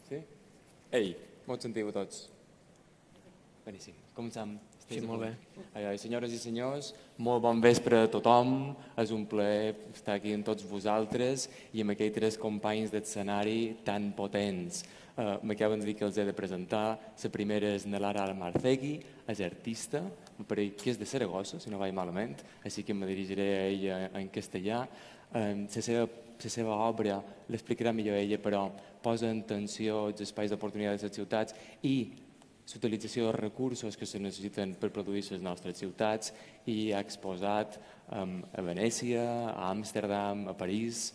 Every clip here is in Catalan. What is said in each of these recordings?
Sí? Ei, m'ho sentiu tots? Beníssim. Comencem. Sí, molt bé. Senyores i senyors, molt bon vespre a tothom. És un plaer estar aquí amb tots vosaltres i amb aquells tres companys d'escenari tan potents. M'acaben de dir que els he de presentar. La primera és Nelara Almarcegui, és artista, que és de Saragossa, si no vaig malament, així que me dirigiré a ella en castellà. La seva obra l'explicarà millor ella, però posa en tensió els espais d'oportunitat de les ciutats i l'utilització de recursos que se necessiten per produir les nostres ciutats, i ha exposat a Venècia, a Amsterdam, a París.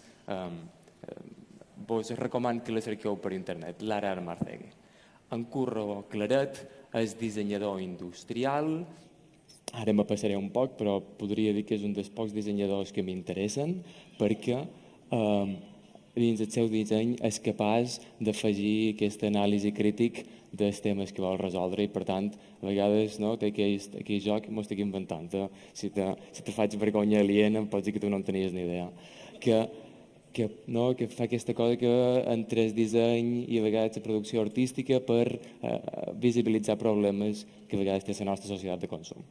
Vos recomano que la cerqueu per internet, Lara Almarcegui. En Curro Claret és dissenyador industrial. Ara me passaré un poc, però podria dir que és un dels pocs dissenyadors que m'interessen, perquè dins del seu disseny és capaç d'afegir aquesta anàlisi crític dels temes que vol resoldre, i per tant a vegades té aquell joc que m'ho estic inventant. Si te faig vergonya aliena pots dir que tu no en tenies ni idea, que fa aquesta cosa que entre el disseny i a vegades la producció artística per visibilitzar problemes que a vegades té la nostra societat de consum.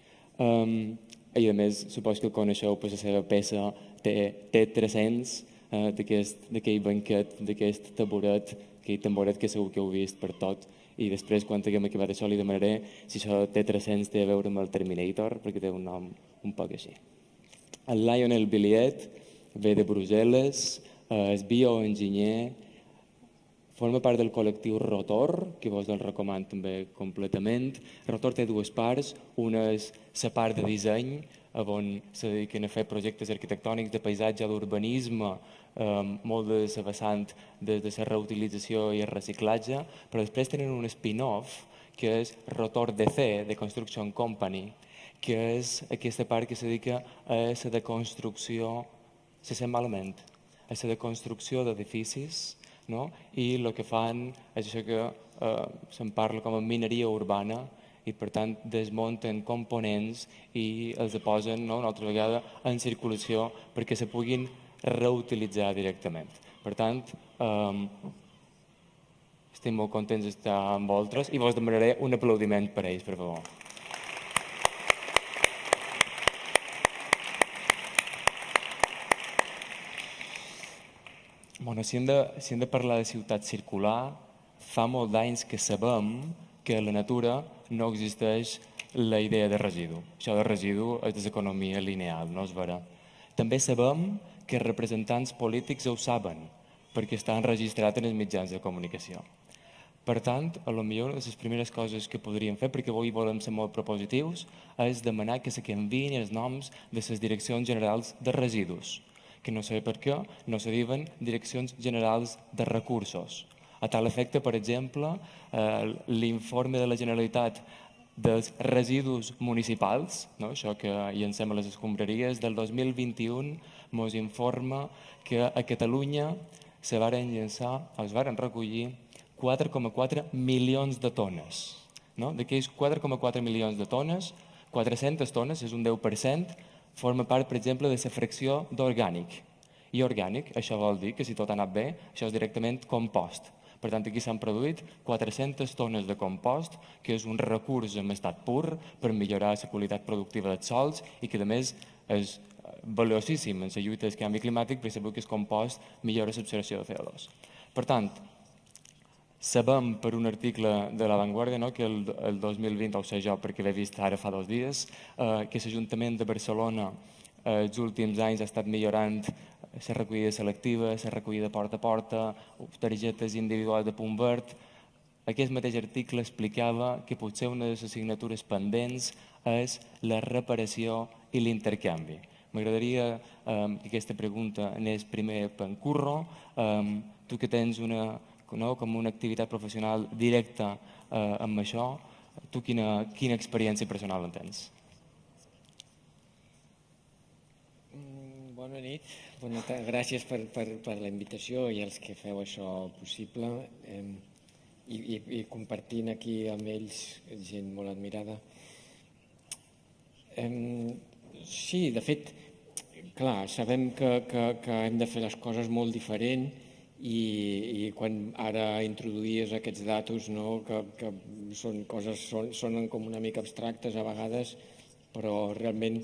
I a més, supos que el coneixeu per la seva peça T300, d'aquell banquet, d'aquest tamboret, aquell tamboret que segur que heu vist per tot, i després quan haguem acabat això li demanaré si això T300 té a veure amb el Terminator, perquè té un nom un poc així. El Lionel Billiet ve de Brussel·les, és bioenginyer, forma part del col·lectiu Rotor, que vos el recomano també completament. Rotor té dues parts, una és la part de disseny, on se dediquen a fer projectes arquitectònics de paisatge, d'urbanisme, molt de la vessant de la reutilització i el reciclatge, però després tenen un spin-off que és Rotor DC, de Construction Company, que és aquesta part que se dedica a la deconstrucció, se sent malament, a la deconstrucció d'edificis, i el que fan és això que se'n parla com a mineria urbana, i per tant desmunten components i els posen una altra vegada en circulació perquè se puguin reutilitzar directament. Per tant, estic molt contents d'estar amb vosaltres i vos demanaré un aplaudiment per a ells, per favor. Si hem de parlar de ciutat circular, fa molt d'anys que sabem que a la natura no existeix la idea de residu. Això de residu és de l'economia lineal, no és vera. També sabem que els representants polítics ho saben, perquè estan registrats en els mitjans de comunicació. Per tant, potser una de les primeres coses que podríem fer, perquè avui volem ser molt propositius, és demanar que se canviïn els noms de les direccions generals de residus, que no sé per què no se diuen direccions generals de recursos. A tal efecte, per exemple, l'informe de la Generalitat dels residus municipals, això que llancem a les escombraries, del 2021 ens informa que a Catalunya es varen recollir 4,4 milions de tones. D'aquells 4,4 milions de tones, 400 tones, és un 10%, forma part, per exemple, de la fracció d'orgànic. I orgànic, això vol dir que si tot ha anat bé, això és directament compost. Per tant, aquí s'han produït 400 tones de compost, que és un recurs en estat pur per millorar la qualitat productiva dels sols i que, a més, és valiosíssim en la lluita del canvi climàtic, perquè sabeu que el compost millora l'absorció de CO2. Per tant, sabem per un article de La Vanguardia, que el 2020, ho sé jo perquè l'he vist ara fa 2 dies, que l'Ajuntament de Barcelona els últims anys ha estat millorant la recollida selectiva, la recollida porta a porta, targetes individuals de punt verd. Aquest mateix article explicava que potser una de les assignatures pendents és la reparació i l'intercanvi. M'agradaria que aquesta pregunta anés primer per en Curro. Tu que tens com una activitat professional directa amb això, tu quina experiència personal en tens? Bona nit. Gràcies per la invitació i els que feu això possible i compartint aquí amb ells gent molt admirada. Sí, de fet, clar, sabem que hem de fer les coses molt diferent i quan ara introduïes aquests datos, no, que són coses, sonen com una mica abstractes a vegades, però realment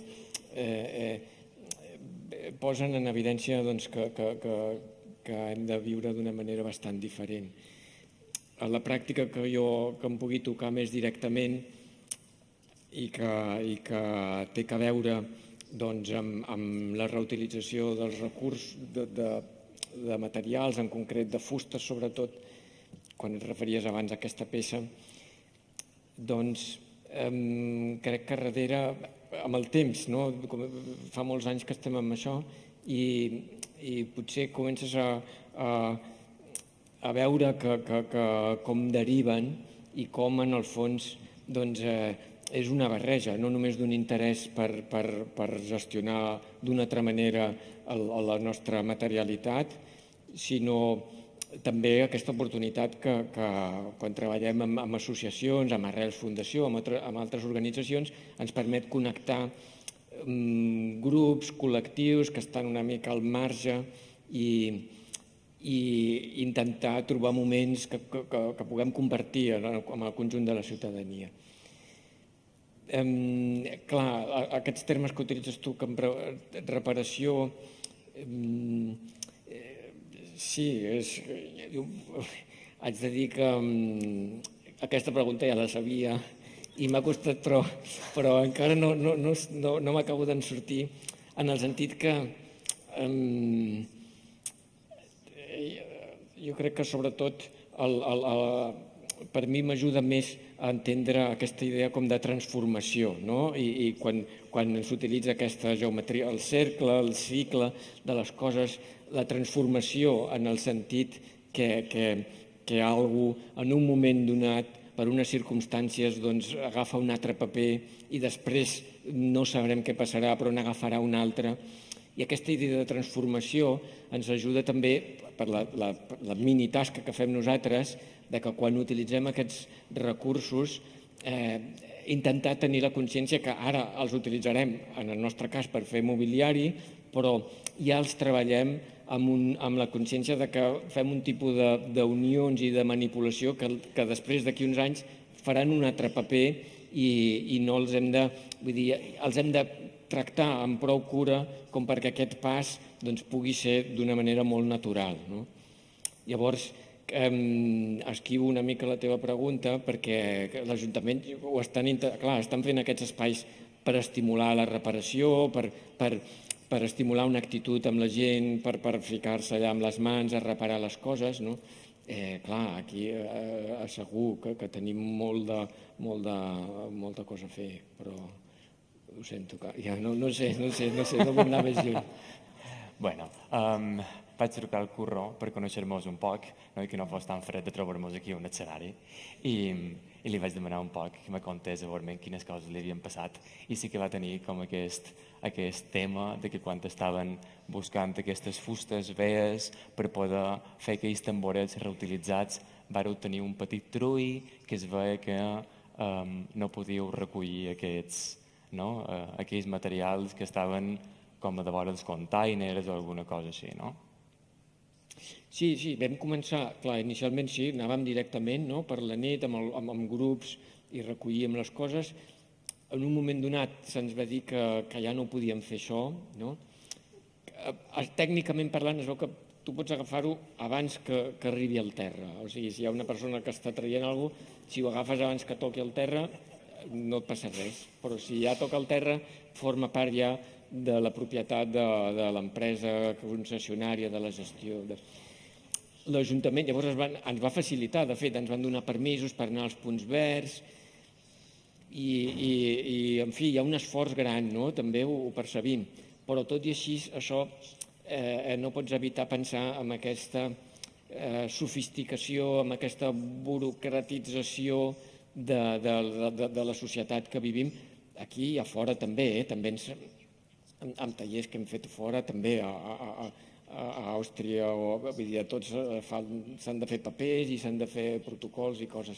posen en evidència doncs, que hem de viure d'una manera bastant diferent. A la pràctica que em pugui tocar més directament i que té a veure doncs, amb la reutilització dels recursos de materials, en concret de fustes sobretot, quan et referies abans a aquesta peça, doncs crec que darrere, amb el temps, no? Fa molts anys que estem amb això i potser comences a veure com deriven i com en el fons doncs, és una barreja, no només d'un interès per gestionar d'una altra manera la nostra materialitat, sinó també aquesta oportunitat que quan treballem amb associacions, amb Arrels Fundació, amb altres organitzacions, ens permet connectar grups, col·lectius que estan una mica al marge i intentar trobar moments que puguem compartir amb el conjunt de la ciutadania. Clar, aquests termes que utilitzes tu, reparació, sí, haig de dir que aquesta pregunta ja la sabia i m'ha costat, però encara no m'acabo d'en sortir, en el sentit que jo crec que sobretot per mi m'ajuda més a entendre aquesta idea com de transformació, no? I quan s'utilitza aquesta geometria, el cercle, el cicle de les coses, la transformació en el sentit que algú en un moment donat, per unes circumstàncies, doncs agafa un altre paper i després no sabrem què passarà, però n'agafarà un altre. I aquesta idea de transformació ens ajuda també, per la minitasca que fem nosaltres, de que quan utilitzem aquests recursos intentar tenir la consciència que ara els utilitzarem, en el nostre cas, per fer mobiliari, però ja els treballem amb la consciència de que fem un tipus d'unions i de manipulació que després d'aquí uns anys faran un altre paper i no els hem de... Vull dir, els hem de tractar amb prou cura com perquè aquest pas pugui ser d'una manera molt natural. Llavors, esquivo una mica la teva pregunta perquè l'Ajuntament estan fent aquests espais per estimular la reparació, per estimular una actitud amb la gent, per ficar-se allà amb les mans a reparar les coses. Clar, aquí segur que tenim molta cosa a fer, però ho sento, ja no sé, no vull anar més lluny. Bueno, vaig trucar al Curro per conèixer-nos un poc i que no fos tan fred de trobar-nos aquí a un escenari i li vaig demanar un poc que me contés a veure quines coses li havien passat i sí que va tenir com aquest tema de que quan estaven buscant aquestes fustes veies per poder fer aquells tamborets reutilitzats vareu tenir un petit trull que es veia que no podíeu recollir aquells materials que estaven com a de vora els containers o alguna cosa així, no? Sí, vam començar, clar, inicialment sí, anàvem directament per la nit amb grups i recollíem les coses. En un moment donat se'ns va dir que ja no podíem fer això. Tècnicament parlant es veu que tu pots agafar-ho abans que arribi al terra. O sigui, si hi ha una persona que està traient alguna cosa, si ho agafes abans que toqui al terra no et passa res, però si ja toca al terra forma part ja de la propietat de l'empresa concessionària, de la gestió. L'Ajuntament llavors ens va facilitar, de fet, ens van donar permisos per anar als punts verds i en fi, hi ha un esforç gran, també ho percebim, però tot i així això no pots evitar pensar en aquesta sofisticació, en aquesta burocratització de la societat que vivim aquí i a fora també, amb tallers que hem fet fora, també a Àustria, vull dir, a tots s'han de fer papers i s'han de fer protocols i coses.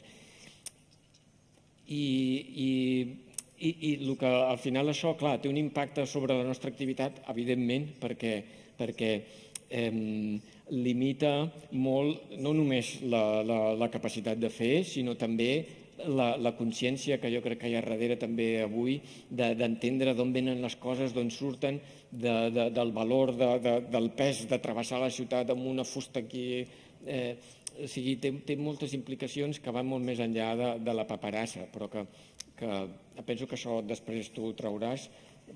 I al final això, clar, té un impacte sobre la nostra activitat, evidentment, perquè limita molt no només la capacitat de fer, sinó també la consciència que jo crec que hi ha darrere també avui d'entendre d'on venen les coses, d'on surten, del valor, del pes de travessar la ciutat amb una fusta aquí. O sigui, té moltes implicacions que van molt més enllà de la paperassa, però que penso que això després tu ho trauràs,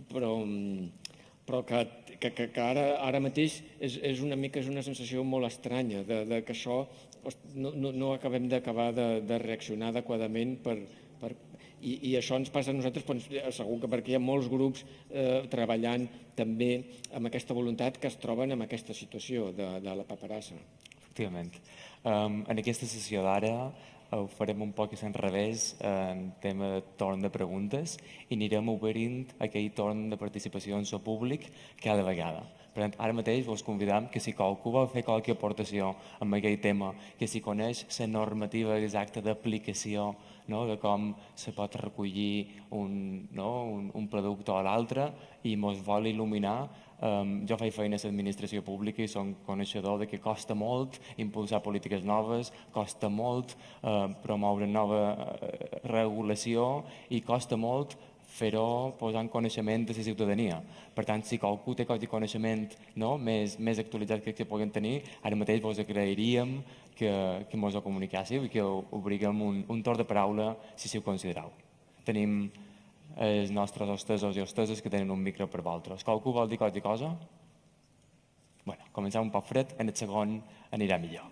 però que ara mateix és una sensació molt estranya de que això no acabem d'acabar de reaccionar adequadament i això ens passa a nosaltres, però segur que perquè hi ha molts grups treballant també amb aquesta voluntat que es troben en aquesta situació de la paperassa. Efectivament. En aquesta sessió d'ara ho farem un poc a l'enrevés en tema de torn de preguntes i anirem obrint aquell torn de participació en so públic cada vegada. Per tant, ara mateix vos convidam que si qualcú vol fer qualque aportació amb aquell tema, que si coneix la normativa exacta d'aplicació, de com se pot recollir un producte o l'altre i mos vol il·luminar. Jo faig feina a l'administració pública i som coneixedor de que costa molt impulsar polítiques noves, costa molt promoure nova regulació i costa molt fer-ho posant coneixement de la ciutadania. Per tant, si qualcú té qualque coneixement més actualitzat que puguem tenir, ara mateix vos agrairíem que mos ho comuniquéssiu i que obriguem un torn de paraula si ho considerau. Tenim els nostres hostesos i hosteses que tenen un micro per vosaltres. Qualcú vol dir qualque cosa? Bé, comencem un poc fred, en el segon anirà millor.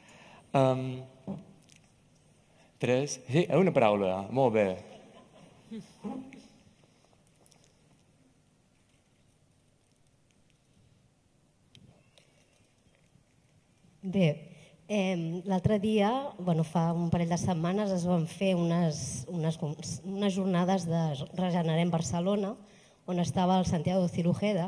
3, sí, una paraula, molt bé. Bé, l'altre dia, fa un parell de setmanes, es van fer unes jornades de Regenerem Barcelona, on estava el Santiago Cirujeda,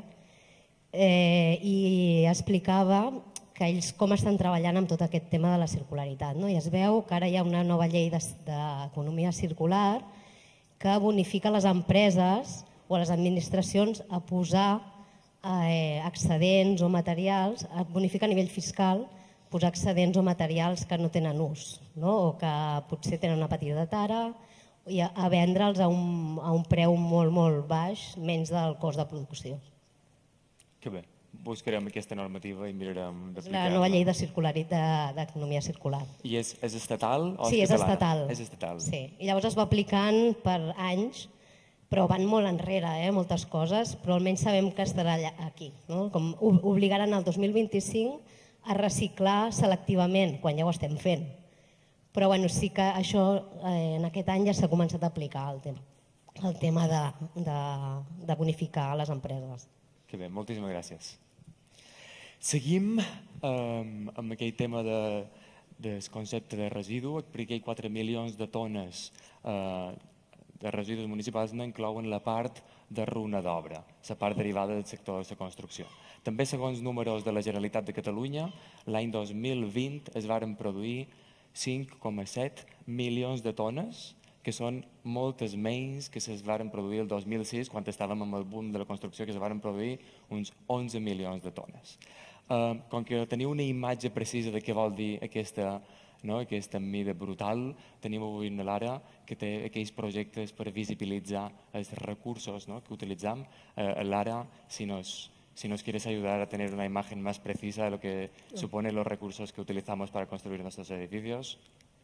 i explicava que ells com estan treballant amb tot aquest tema de la circularitat. I es veu que ara hi ha una nova llei d'economia circular que bonifica les empreses o les administracions a posar excedents o materials, bonifica a nivell fiscal, posar excedents o materials que no tenen ús o que potser tenen una petita tara i a vendre'ls a un preu molt, molt baix, menys del cost de producció. Que bé, buscarem aquesta normativa i mirarem d'aplicar-la. La nova llei d'economia circular. I és estatal o sí, és catalana? És estatal. Sí, i llavors es va aplicant per anys, però van molt enrere, moltes coses, però almenys sabem que estarà aquí. Com obligaran el 2025 a reciclar selectivament, quan ja ho estem fent. Però sí que això en aquest any ja s'ha començat a aplicar el tema de bonificar les empreses. Que bé, moltíssimes gràcies. Seguim amb aquell tema del concepte de residu. Perquè 4 milions de tones de residus municipals no inclouen la part de runa d'obra, la part derivada del sector de la construcció. També, segons números de la Generalitat de Catalunya, l'any 2020 es varen produir 5,7 milions de tones, que són moltes menys que es varen produir el 2006, quan estàvem amb el boom de la construcció, que es varen produir uns 11 milions de tones. Com que teniu una imatge precisa de què vol dir aquesta mida brutal, tenim avui una Lara que té aquells projectes per visibilitzar els recursos que utilitzam. Lara, si nos quieres ayudar a tener una imagen más precisa de lo que suponen los recursos que utilizamos para construir nuestros edificios.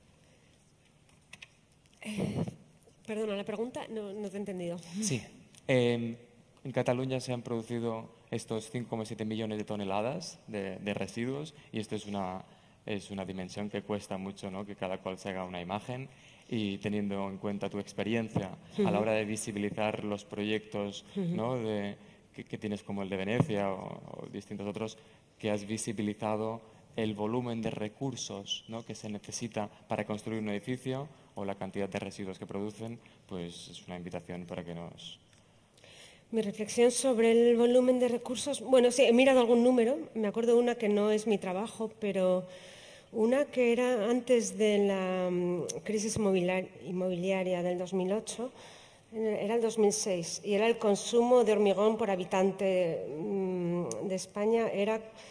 Perdona, la pregunta no te he entendido. Sí. En Cataluña se han producido estos 5,7 millones de toneladas de residuos y esto es una dimensión que cuesta mucho, que cada cual se haga una imagen, y teniendo en cuenta tu experiencia a la hora de visibilizar los proyectos que tienes como el de Venecia o distintos otros, que has visibilizado el volumen de recursos que se necesita para construir un edificio o la cantidad de residuos que producen, pues es una invitación para que nos... Mi reflexión sobre el volumen de recursos, bueno, sí, he mirado algún número, me acuerdo de una que no es mi trabajo, pero una que era antes de la crisis inmobiliaria del 2008, era el 2006, y era el consumo de hormigón por habitante de España, era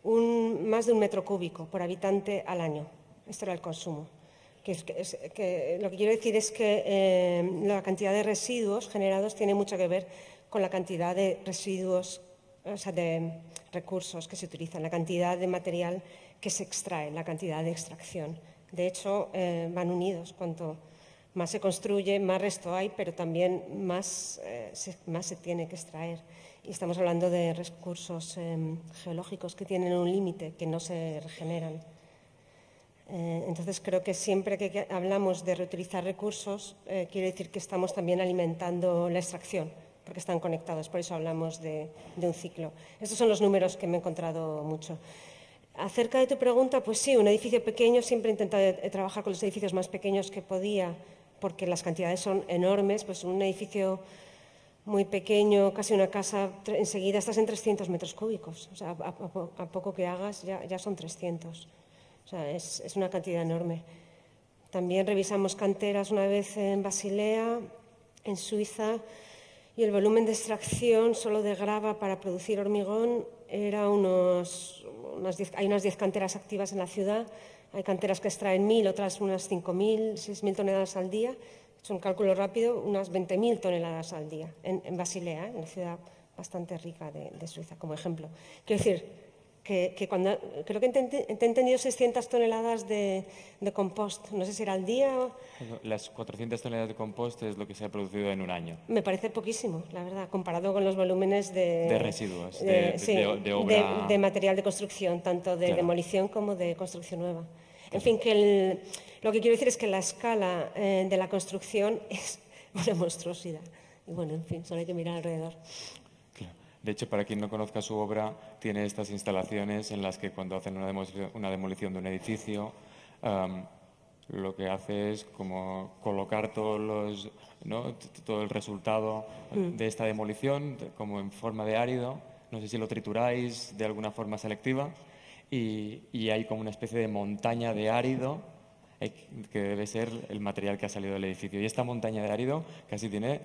más de 1 metro cúbico por habitante al año. Esto era el consumo. Lo que quiero decir es que la cantidad de residuos generados tiene mucho que ver con la cantidad de residuos, o sea, de recursos que se utilizan, la cantidad de material que se extrae, la cantidad de extracción. De hecho, van unidos. Cuanto más se construye, más resto hay, pero también más se tiene que extraer. Y estamos hablando de recursos geológicos que tienen un límite, que no se regeneran. Entonces, creo que siempre que hablamos de reutilizar recursos, quiere decir que estamos también alimentando la extracción, porque están conectados, por eso hablamos de un ciclo. Estos son los números que me he encontrado mucho. Acerca de tu pregunta, pues sí, un edificio pequeño, siempre he intentado trabajar con los edificios más pequeños que podía, porque las cantidades son enormes, pues un edificio muy pequeño, casi una casa, enseguida estás en 300 metros cúbicos. O sea, a poco que hagas ya son 300. O sea, es una cantidad enorme. También revisamos canteras una vez en Basilea, en Suiza, y el volumen de extracción solo de grava para producir hormigón era hay unas 10 canteras activas en la ciudad. Hay canteras que extraen 1.000, otras unas 5.000, 6.000 toneladas al día. Es un cálculo rápido, unas 20.000 toneladas al día en Basilea, en una ciudad bastante rica de Suiza, como ejemplo. Quiero decir que cuando creo que te he entendido 600 toneladas de compost, no sé si era al día. Las 400 toneladas de compost es lo que se ha producido en un año. Me parece poquísimo, la verdad, comparado con los volúmenes de residuos, de obra. De material de construcción, tanto de demolición como de construcción nueva. En fin, lo que quiero decir es que la escala de la construcción es una monstruosidad. Y bueno, en fin, solo hay que mirar alrededor. De hecho, para quien no conozca su obra, tiene estas instalaciones en las que cuando hacen una demolición de un edificio, lo que hace es como colocar todo el resultado de esta demolición como en forma de árido. No sé si lo trituráis de alguna forma selectiva y hay como una especie de montaña de árido que debe ser el material que ha salido del edificio. Y esta montaña de árido casi tiene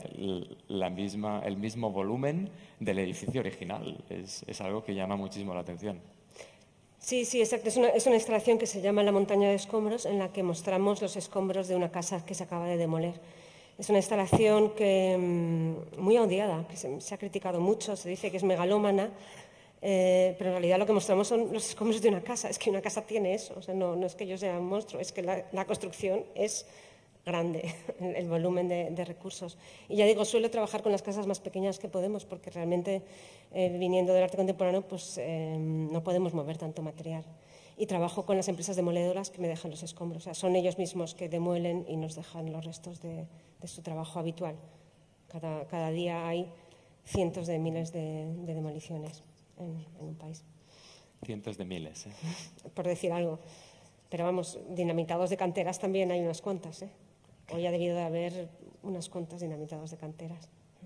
el mismo volumen del edificio original. Es algo que llama muchísimo la atención. Sí, exacto. Es una instalación que se llama la montaña de escombros, en la que mostramos los escombros de una casa que se acaba de demoler. Es una instalación muy odiada, que se ha criticado mucho, se dice que es megalómana, pero en realidad lo que mostramos son los escombros de una casa. Es que una casa tiene eso, o sea, no es que yo sea un monstruo, es que la construcción es grande, el volumen de recursos. Y ya digo, suelo trabajar con las casas más pequeñas que podemos, porque realmente viniendo del arte contemporáneo pues no podemos mover tanto material. Y trabajo con las empresas demoledoras que me dejan los escombros. O sea, son ellos mismos que demuelen y nos dejan los restos de su trabajo habitual. Cada día hay cientos de miles de demoliciones en un país. Cientos de miles, Por decir algo. Pero vamos, dinamitados de canteras también hay unas cuantas, Hoy ha debido de haber unas cuantas dinamitados de canteras.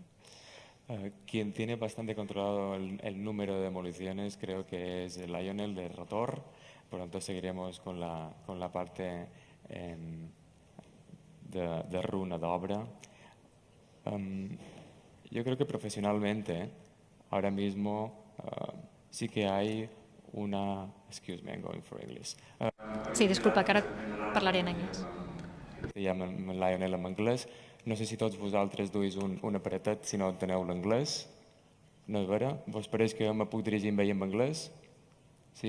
Quien tiene bastante controlado el número de demoliciones creo que es Lionel de Rotor. Pronto seguiremos con la parte de runa d'obra. Yo creo que profesionalmente ahora mismo sí que hay una... Excuse me, I'm going for English. Sí, disculpa, que ara parlaré en anglès. Se llama Lionel en anglès. No sé si tots vosaltres duis un apretat si no enteneu l'anglès. No és vera? Vos pareix que me puc dirigir amb ell en anglès? Sí,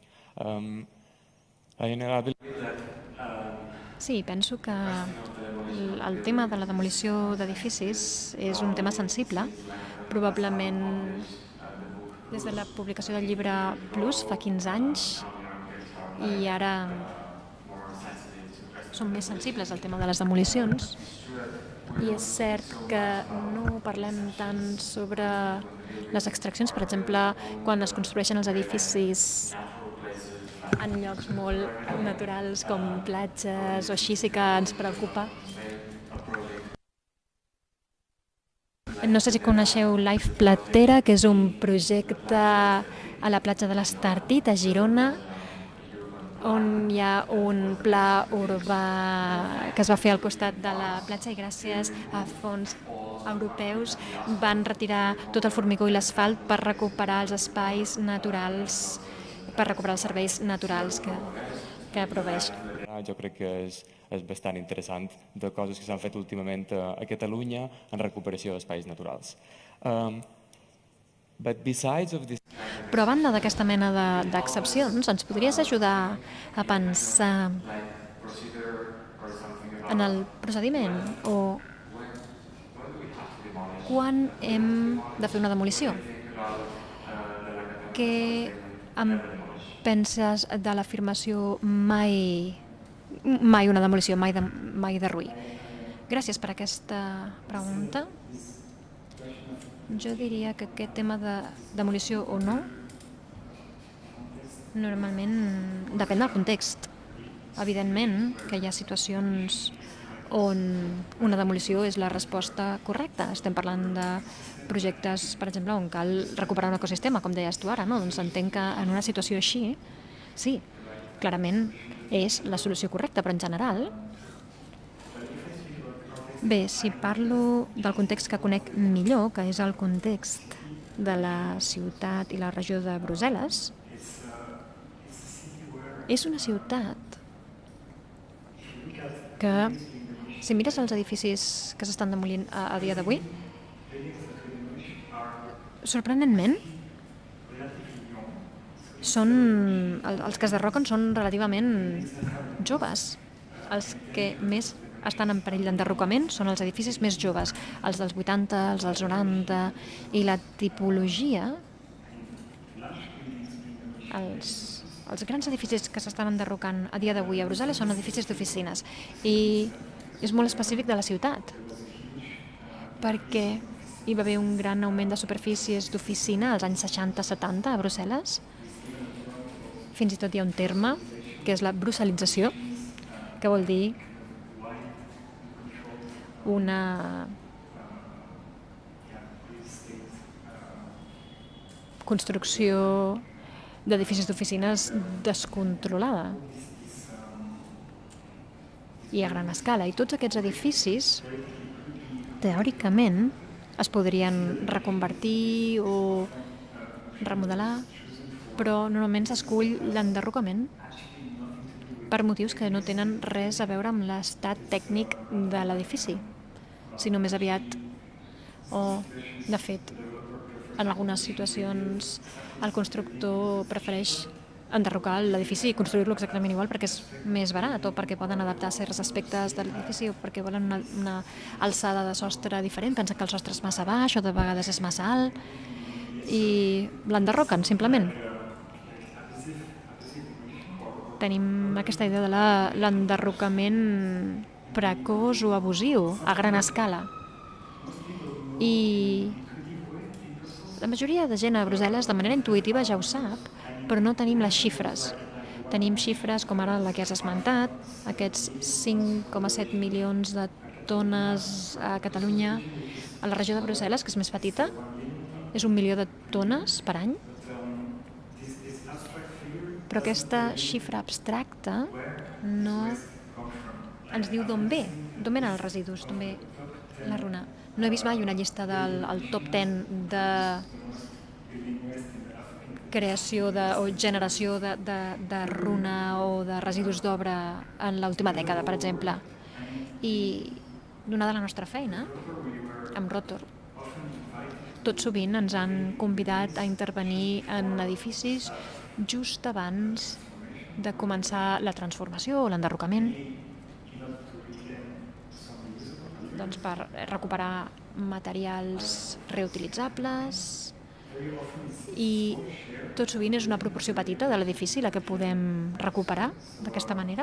Lionel, Sí, penso que el tema de la demolició d'edificis és un tema sensible. Probablement des de la publicació del llibre Plus fa 15 anys i ara som més sensibles al tema de les demolicions i és cert que no parlem tant sobre les extraccions, per exemple, quan es construeixen els edificis en llocs molt naturals com platges o així sí que ens preocupa. No sé si coneixeu Life Platera, que és un projecte a la platja de l'Estartit, a Girona, on hi ha un pla urbà que es va fer al costat de la platja i gràcies a fons europeus van retirar tot el formigó i l'asfalt per recuperar els espais naturals per recuperar els serveis naturals que proveeix. Jo crec que és bastant interessant de coses que s'han fet últimament a Catalunya en recuperació d'espais naturals. Però a banda d'aquesta mena d'excepcions, ens podries ajudar a pensar en el procediment o quan hem de fer una demolició? Què em penses de l'afirmació mai una demolició, mai derruir? Gràcies per aquesta pregunta. Jo diria que aquest tema de demolició o no normalment depèn del context. Evidentment que hi ha situacions on una demolició és la resposta correcta. Estem parlant de projectes, per exemple, on cal recuperar un ecosistema, com deies tu ara, no? Doncs entenc que en una situació així, sí, clarament és la solució correcta, però en general, bé, si parlo del context que conec millor, que és el context de la ciutat i la regió de Brussel·les, és una ciutat que, si mires els edificis que s'estan demolint a dia d'avui, sorprenentment, els que es derroquen són relativament joves. Els que més estan en perill d'enderrocament són els edificis més joves, els dels 80, els dels 90, i la tipologia, els grans edificis que s'estan enderrocant a dia d'avui a Brussel·les són edificis d'oficines, i és molt específic de la ciutat, perquè hi va haver un gran augment de superfícies d'oficina als anys 60-70 a Brussel·les. Fins i tot hi ha un terme, que és la brussel·lització, que vol dir una construcció d'edificis d'oficines descontrolada i a gran escala. I tots aquests edificis, teòricament, es podrien reconvertir o remodelar, però normalment s'escull l'enderrocament per motius que no tenen res a veure amb l'estat tècnic de l'edifici, sinó més aviat, o de fet, en algunes situacions el constructor prefereix enderrocar l'edifici i construir-lo exactament igual perquè és més barat, o perquè poden adaptar certs aspectes de l'edifici, o perquè volen una alçada de sostre diferent, pensen que el sostre és massa baix o de vegades és massa alt, i l'enderroquen, simplement. Tenim aquesta idea de l'enderrocament precoç o abusiu a gran escala. I la majoria de gent a Brussel·les de manera intuïtiva ja ho sap, però no tenim les xifres. Tenim xifres com ara la que has esmentat, aquests 5,7 milions de tones a Catalunya. A la regió de Brussel·les, que és més petita, és 1 milió de tones per any. Però aquesta xifra abstracta no ens diu d'on ve els residus, d'on ve la runa. No he vist mai una llista del top 10 de creació o generació de runa o de residus d'obra en l'última dècada, per exemple. I donada la nostra feina, amb Rotor, tot sovint ens han convidat a intervenir en edificis just abans de començar la transformació o l'enderrocament, doncs per recuperar materials reutilitzables, i tot sovint és una proporció petita de l'edifici la que podem recuperar d'aquesta manera.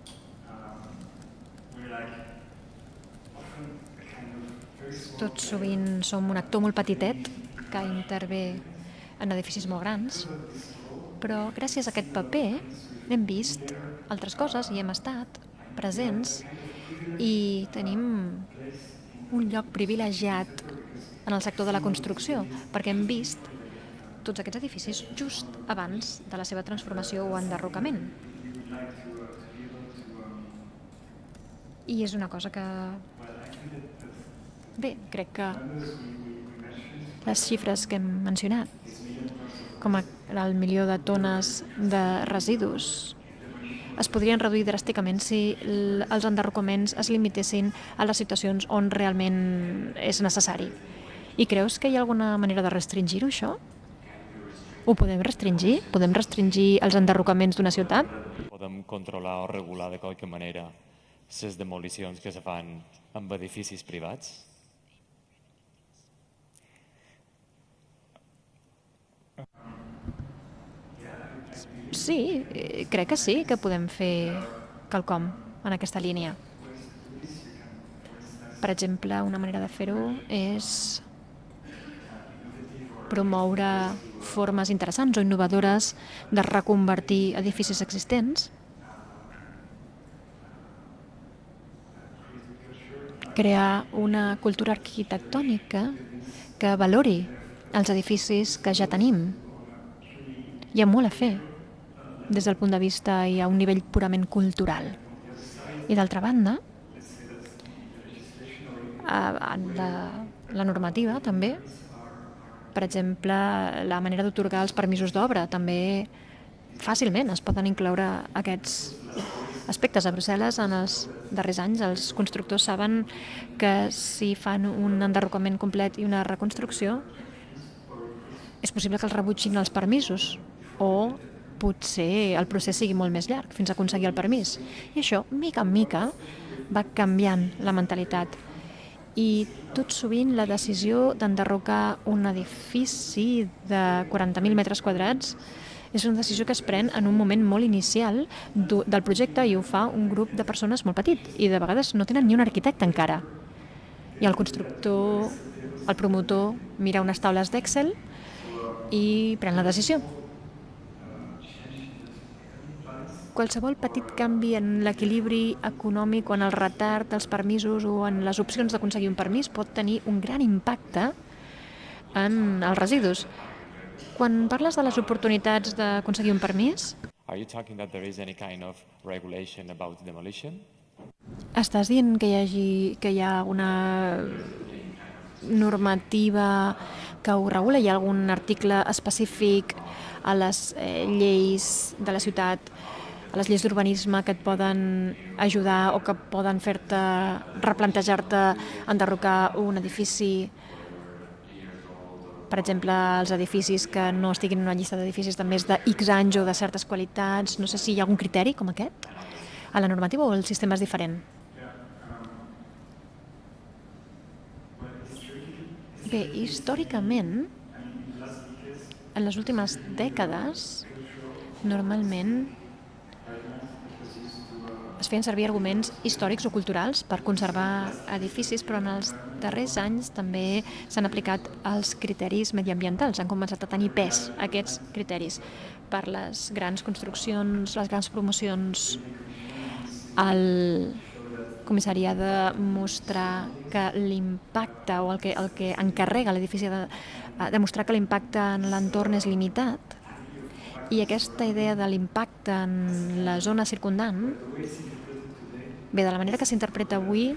Tot sovint som un actor molt petitet que intervé en edificis molt grans, però gràcies a aquest paper hem vist altres coses i hem estat presents i tenim un lloc privilegiat en el sector de la construcció, perquè hem vist tots aquests edificis just abans de la seva transformació o enderrocament. I és una cosa que... Bé, crec que les xifres que hem mencionat, com el milió de tones de residus, es podrien reduir dràsticament si els enderrocaments es limitessin a les situacions on realment és necessari. I creus que hi ha alguna manera de restringir-ho, això? Ho podem restringir? Podem restringir els enderrocaments d'una ciutat? Podem controlar o regular de qualque manera les demolicions que se fan en edificis privats? Sí, crec que sí, que podem fer quelcom en aquesta línia. Per exemple, una manera de fer-ho és promoure formes interessants o innovadores de reconvertir edificis existents, crear una cultura arquitectònica que valori els edificis que ja tenim. Hi ha molt a fer des del punt de vista i a un nivell purament cultural. I d'altra banda, la normativa també, per exemple, la manera d'atorgar els permisos d'obra, també fàcilment es poden incloure aquests aspectes. A Brussel·les en els darrers anys els constructors saben que si fan un enderrocament complet i una reconstrucció és possible que els rebutgin els permisos o potser el procés sigui molt més llarg fins a aconseguir el permís. I això, mica en mica, va canviant la mentalitat. I tot sovint la decisió d'enderrocar un edifici de 40.000 metres quadrats és una decisió que es pren en un moment molt inicial del projecte i ho fa un grup de persones molt petit i de vegades no tenen ni un arquitecte encara. I el constructor, el promotor, mira unes taules d'Excel i pren la decisió. Qualsevol petit canvi en l'equilibri econòmic o en el retard dels permisos o en les opcions d'aconseguir un permís pot tenir un gran impacte en els residus. Quan parles de les oportunitats d'aconseguir un permís, Are you talking that there is any kind of regulation about demolition? estàs dient que hi ha una normativa que ho regula? Hi ha algun article específic a les lleis de la ciutat, a les lleis d'urbanisme que et poden ajudar o que poden fer-te replantejar-te enderrocar un edifici? Per exemple, els edificis que no estiguin en una llista d'edificis de més de X anys o de certes qualitats. No sé si hi ha algun criteri com aquest a la normativa o el sistema és diferent. Bé, històricament, en les últimes dècades, normalment es feien servir arguments històrics o culturals per conservar edificis, però en els darrers anys també s'han aplicat els criteris mediambientals. Han començat a tenir pes aquests criteris per les grans construccions, les grans promocions. El comissari ha de mostrar que l'impacte o el que encarrega l'edifici ha de demostrar que l'impacte en l'entorn és limitat. I aquesta idea de l'impacte en la zona circundant, bé, de la manera que s'interpreta avui,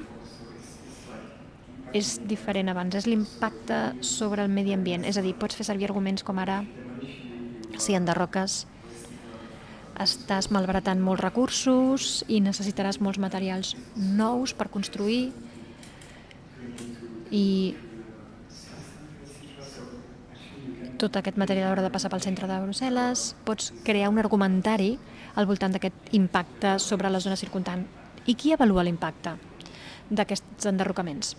és diferent abans. És l'impacte sobre el medi ambient. És a dir, pots fer servir arguments com ara si enderroques estàs malbaratant molts recursos i necessitaràs molts materials nous per construir i tot aquest material haurà de passar pel centre de Brussel·les. Pots crear un argumentari al voltant d'aquest impacte sobre la zona circundant. I qui avalua l'impacte d'aquests enderrocaments?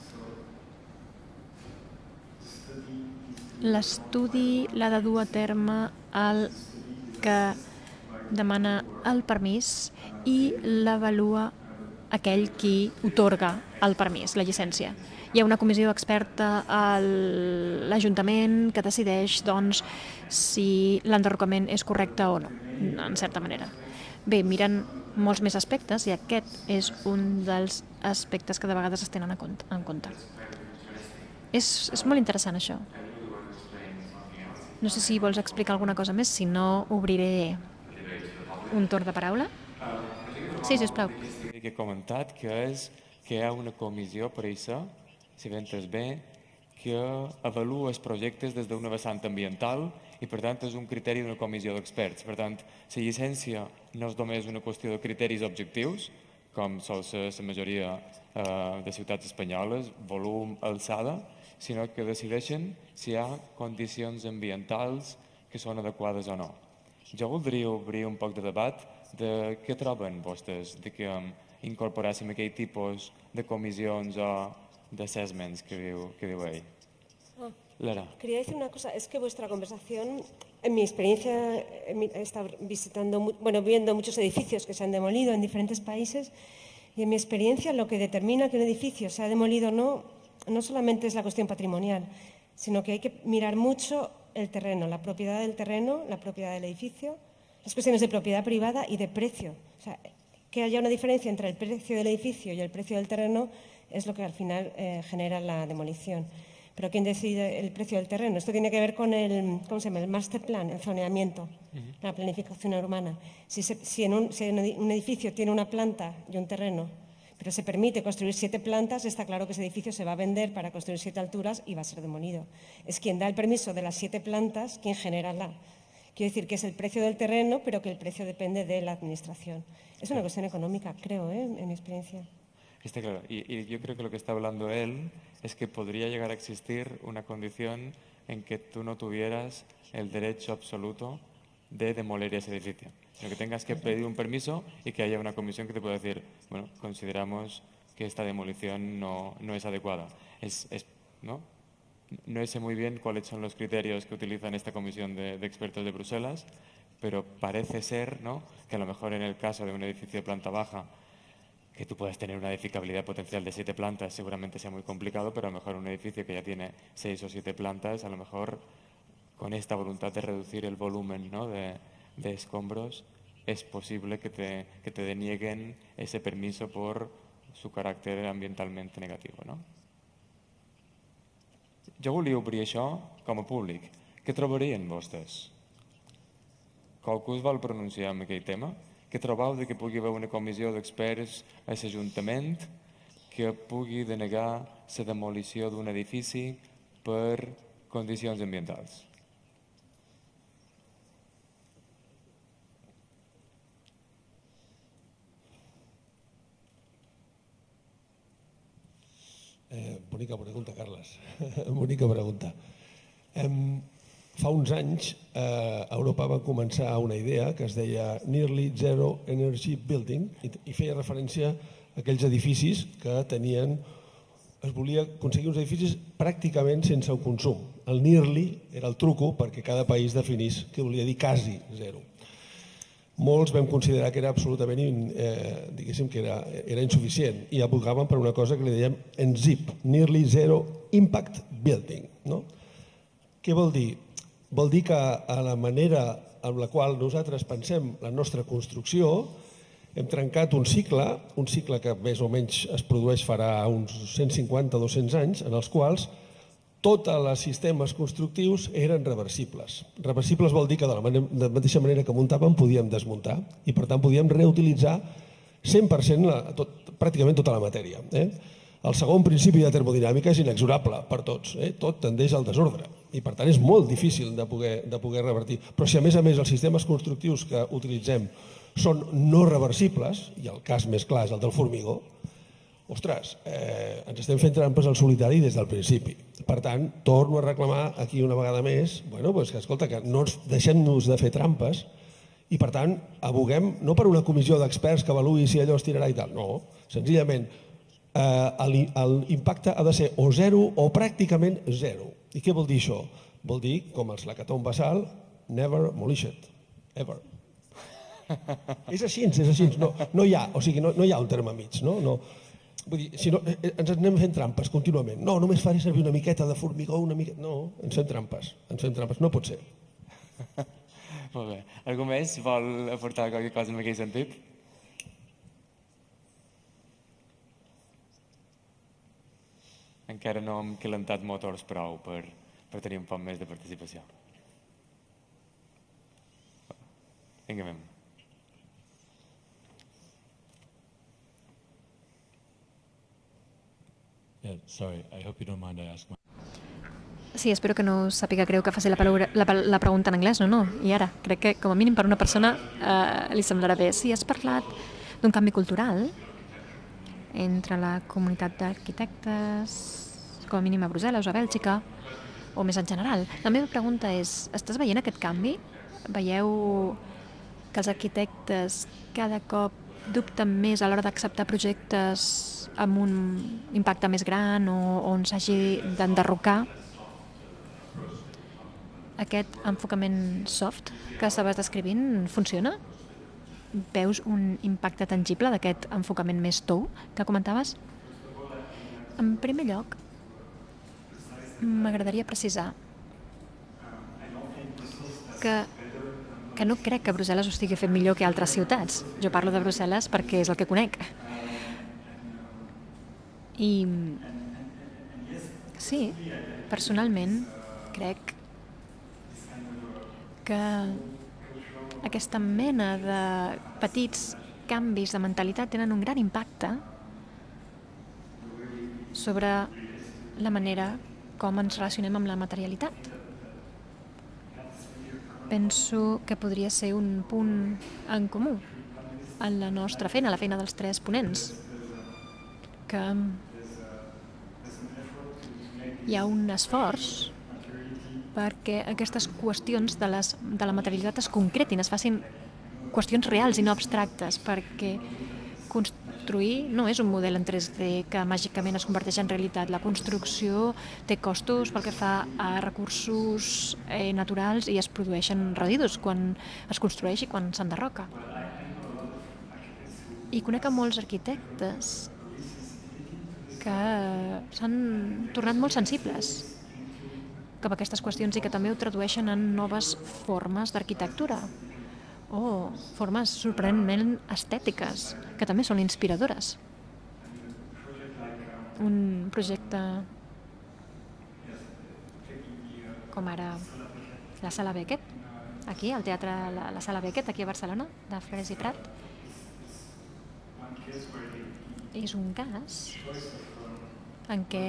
L'estudi l'ha de dur a terme el que demana el permís i l'avalua aquell qui otorga el permís, la llicència. Hi ha una comissió experta a l'Ajuntament que decideix, doncs, si l'enderrocament és correcte o no, en certa manera. Bé, miren molts més aspectes i aquest és un dels aspectes que de vegades es tenen en compte. És molt interessant, això. No sé si vols explicar alguna cosa més, si no obriré un torn de paraula. Sí, sisplau. Que he comentat que hi ha una comissió per això, si ho he entès bé, que avalua els projectes des d'una vessant ambiental i per tant és un criteri d'una comissió d'experts. Per tant, la llicència no és només una qüestió de criteris objectius, com sol ser la majoria de ciutats espanyoles, volum, alçada, sinó que decideixen si hi ha condicions ambientals que són adequades o no. Jo voldria obrir un poc de debat de què troben vostès de que incorporàssim aquell tipus de comissions o d'assessments que diu ell. Lara. Quería decir una cosa, es que vuestra conversación, en mi experiencia, he estado viendo muchos edificios que se han demolido en diferentes países, y en mi experiencia lo que determina que un edificio se ha demolido o no, no solamente es la cuestión patrimonial, sino que hay que mirar mucho el terreno, la propiedad del terreno, la propiedad del edificio, las cuestiones de propiedad privada y de precio. O sea, que haya una diferencia entre el precio del edificio y el precio del terreno es lo que al final genera la demolición. Pero ¿quién decide el precio del terreno? Esto tiene que ver con el master plan, el zoneamiento, la planificación urbana. Si un edificio tiene una planta y un terreno, pero se permite construir 7 plantas, está claro que ese edificio se va a vender para construir 7 alturas y va a ser demolido. Es quien da el permiso de las 7 plantas quien genera la. Quiero decir que es el precio del terreno, pero que el precio depende de la administración. Es una cuestión económica, creo, en mi experiencia. Está claro. Y yo creo que lo que está hablando él es que podría llegar a existir una condición en que tú no tuvieras el derecho absoluto de demoler ese edificio, sino que tengas que pedir un permiso y que haya una comisión que te pueda decir, bueno, consideramos que esta demolición no es adecuada. No sé muy bien cuáles son los criterios que utilizan esta comisión de expertos de Bruselas, pero parece ser, ¿no?, que a lo mejor en el caso de un edificio de planta baja, que tú puedas tener una edificabilidad potencial de 7 plantas, seguramente sea muy complicado, pero a lo mejor un edificio que ya tiene 6 o 7 plantas, a lo mejor con esta voluntad de reducir el volumen, ¿no?, de escombros, es posible que te denieguen ese permiso por su caràcter ambientalmente negativo, no? Jo volia obrir això com a públic. Què trobarien vostès? Qualcú es vol pronunciar en aquell tema? Què trobeu de que pugui haver una comissió d'experts a l'Ajuntament que pugui denegar la demolició d'un edifici per condicions ambientals? Bonica pregunta, Carles. Bonica pregunta. Fa uns anys a Europa va començar una idea que es deia Nearly Zero Energy Building i feia referència a aquells edificis que tenien... Es volia aconseguir uns edificis pràcticament sense el consum. El nearly era el truco perquè cada país definís què volia dir quasi zero. Molts vam considerar que era absolutament, diguéssim, que era insuficient i abogaven per una cosa que li dèiem NZIB, Nearly Zero Impact Building. Què vol dir? Vol dir que a la manera amb la qual nosaltres pensem la nostra construcció hem trencat un cicle que més o menys es produeix farà uns 150 o 200 anys, en els quals tots els sistemes constructius eren reversibles. Reversibles vol dir que de la mateixa manera que muntàvem podíem desmuntar i per tant podíem reutilitzar 100% pràcticament tota la matèria. El segon principi de termodinàmica és inexorable per tots, tot tendeix al desordre i per tant és molt difícil de poder revertir. Però si a més els sistemes constructius que utilitzem són no reversibles, i el cas més clar és el del formigó, ostres, ens estem fent trampes al solitari des del principi. Per tant, torno a reclamar aquí una vegada més que, escolta, que no deixem-nos de fer trampes i, per tant, aboguem no per una comissió d'experts que avaluï si allò es tirarà i tal, no, senzillament l'impacte ha de ser o zero o pràcticament zero. I què vol dir això? Vol dir, com els Lacaton Basal, never demolish it, ever. És així, no hi ha un terme mig, no? Vull dir, si no, ens anem fent trampes contínuament. No, només faré servir una miqueta de formigó, una miqueta... No, ens fem trampes, no pot ser. Molt bé. Algú més vol aportar qualque cosa en aquell sentit? Encara no hem calentat motors prou per tenir un poc més de participació. Vinga, anem. Yeah, sorry, I hope you don't mind I ask my... Sí, espero que no sàpiga greu que faci la pregunta en anglès, no. I ara, crec que com a mínim per una persona li semblarà bé. Sí, has parlat d'un canvi cultural entre la comunitat d'arquitectes, com a mínim a Brussel·les o a Bèlgica, o més en general. La meva pregunta és, estàs veient aquest canvi? Veieu que els arquitectes cada cop dubten més a l'hora d'acceptar projectes amb un impacte més gran o on s'hagi d'enderrocar aquest enfocament soft que estaves descrivint? Funciona? Veus un impacte tangible d'aquest enfocament més tou que comentaves? En primer lloc, m'agradaria precisar que no crec que Brussel·les ho estigui fent millor que altres ciutats. Jo parlo de Brussel·les perquè és el que conec. I sí, personalment crec que aquesta mena de petits canvis de mentalitat tenen un gran impacte sobre la manera com ens relacionem amb la materialitat. Penso que podria ser un punt en comú en la nostra feina, la feina dels tres ponents, que hi ha un esforç perquè aquestes qüestions de la materialitat es concretin, es facin qüestions reals i no abstractes, perquè construir no és un model en 3D que màgicament es converteix en realitat. La construcció té costos pel que fa a recursos naturals i es produeixen residus quan es construeix i quan s'enderroca. I conec a molts arquitectes que s'han tornat molt sensibles cap a aquestes qüestions i que també ho tradueixen en noves formes d'arquitectura o formes sorprenentment estètiques, que també són inspiradores. Un projecte com ara la Sala Beckett, aquí, al teatre la Sala Beckett, aquí a Barcelona, de Flores i Prat, és un cas en què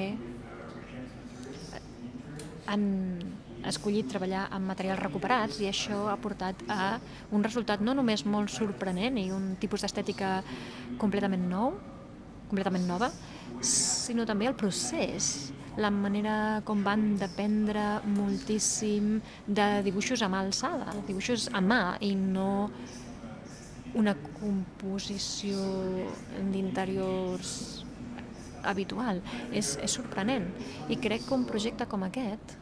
han escollit treballar amb materials recuperats i això ha portat a un resultat no només molt sorprenent i un tipus d'estètica completament nova, sinó també el procés, la manera com van dependre moltíssim de dibuixos a mà alçada, dibuixos a mà i no una composició d'interiors habitual. És sorprenent i crec que un projecte com aquest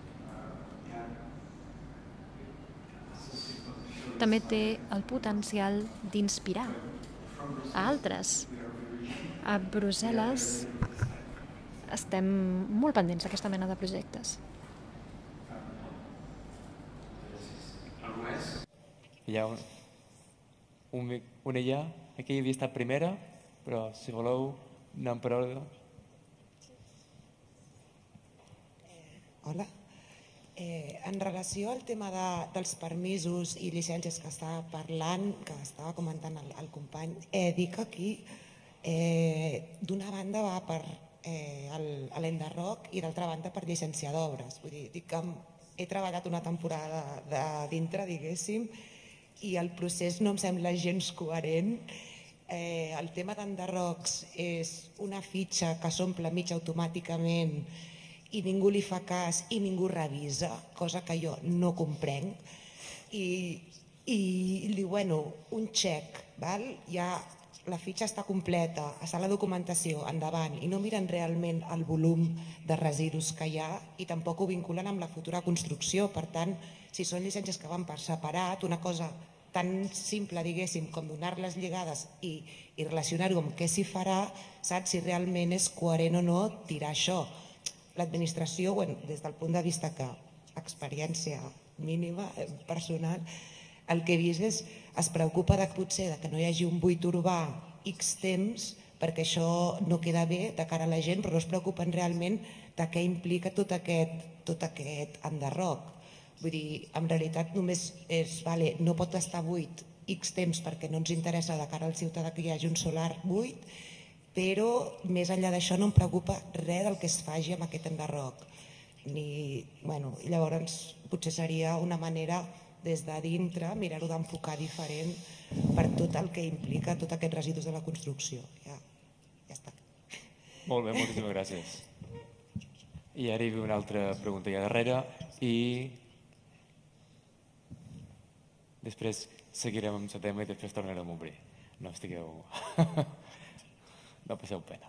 també té el potencial d'inspirar a altres. A Brussel·les estem molt pendents d'aquesta mena de projectes. Hi ha una ja, aquí havia estat primera, però si voleu anem per ordre. Hola. En relació al tema dels permisos i llicències que estava parlant, que estava comentant el company, dic que aquí d'una banda va per l'enderroc i d'altra banda per llicència d'obres. Vull dir, dic que he treballat una temporada de dintre, diguéssim, i el procés no em sembla gens coherent. El tema d'enderrocs és una fitxa que s'omple mig automàticament i ningú li fa cas i ningú revisa, cosa que jo no comprenc. I diu, bueno, un xec, ja la fitxa està completa, està la documentació, endavant, i no miren realment el volum de residus que hi ha i tampoc ho vinculen amb la futura construcció. Per tant, si són llicències que van per separat, una cosa tan simple, diguéssim, com donar-les lligades i relacionar-ho amb què s'hi farà, saps si realment és coherent o no tirar això. L'administració, des del punt de vista que experiència mínima, personal, el que he vist és es preocupa potser que no hi hagi un buit urbà X temps perquè això no queda bé de cara a la gent, però no es preocupen realment de què implica tot aquest enderroc. Vull dir, en realitat només és, no pot estar buit X temps perquè no ens interessa de cara al ciutadà que hi hagi un solar buit, però més enllà d'això no em preocupa res del que es faci amb aquest enderroc. Bueno, llavors potser seria una manera des de dintre mirar-ho d'enfocar diferent per tot el que implica tots aquests residus de la construcció. Ja està. Molt bé, moltíssimes gràcies. I ara hi havia una altra pregunta allà darrere i després seguirem amb el tema i després tornarem a obrir. No estigueu... No passeu pena.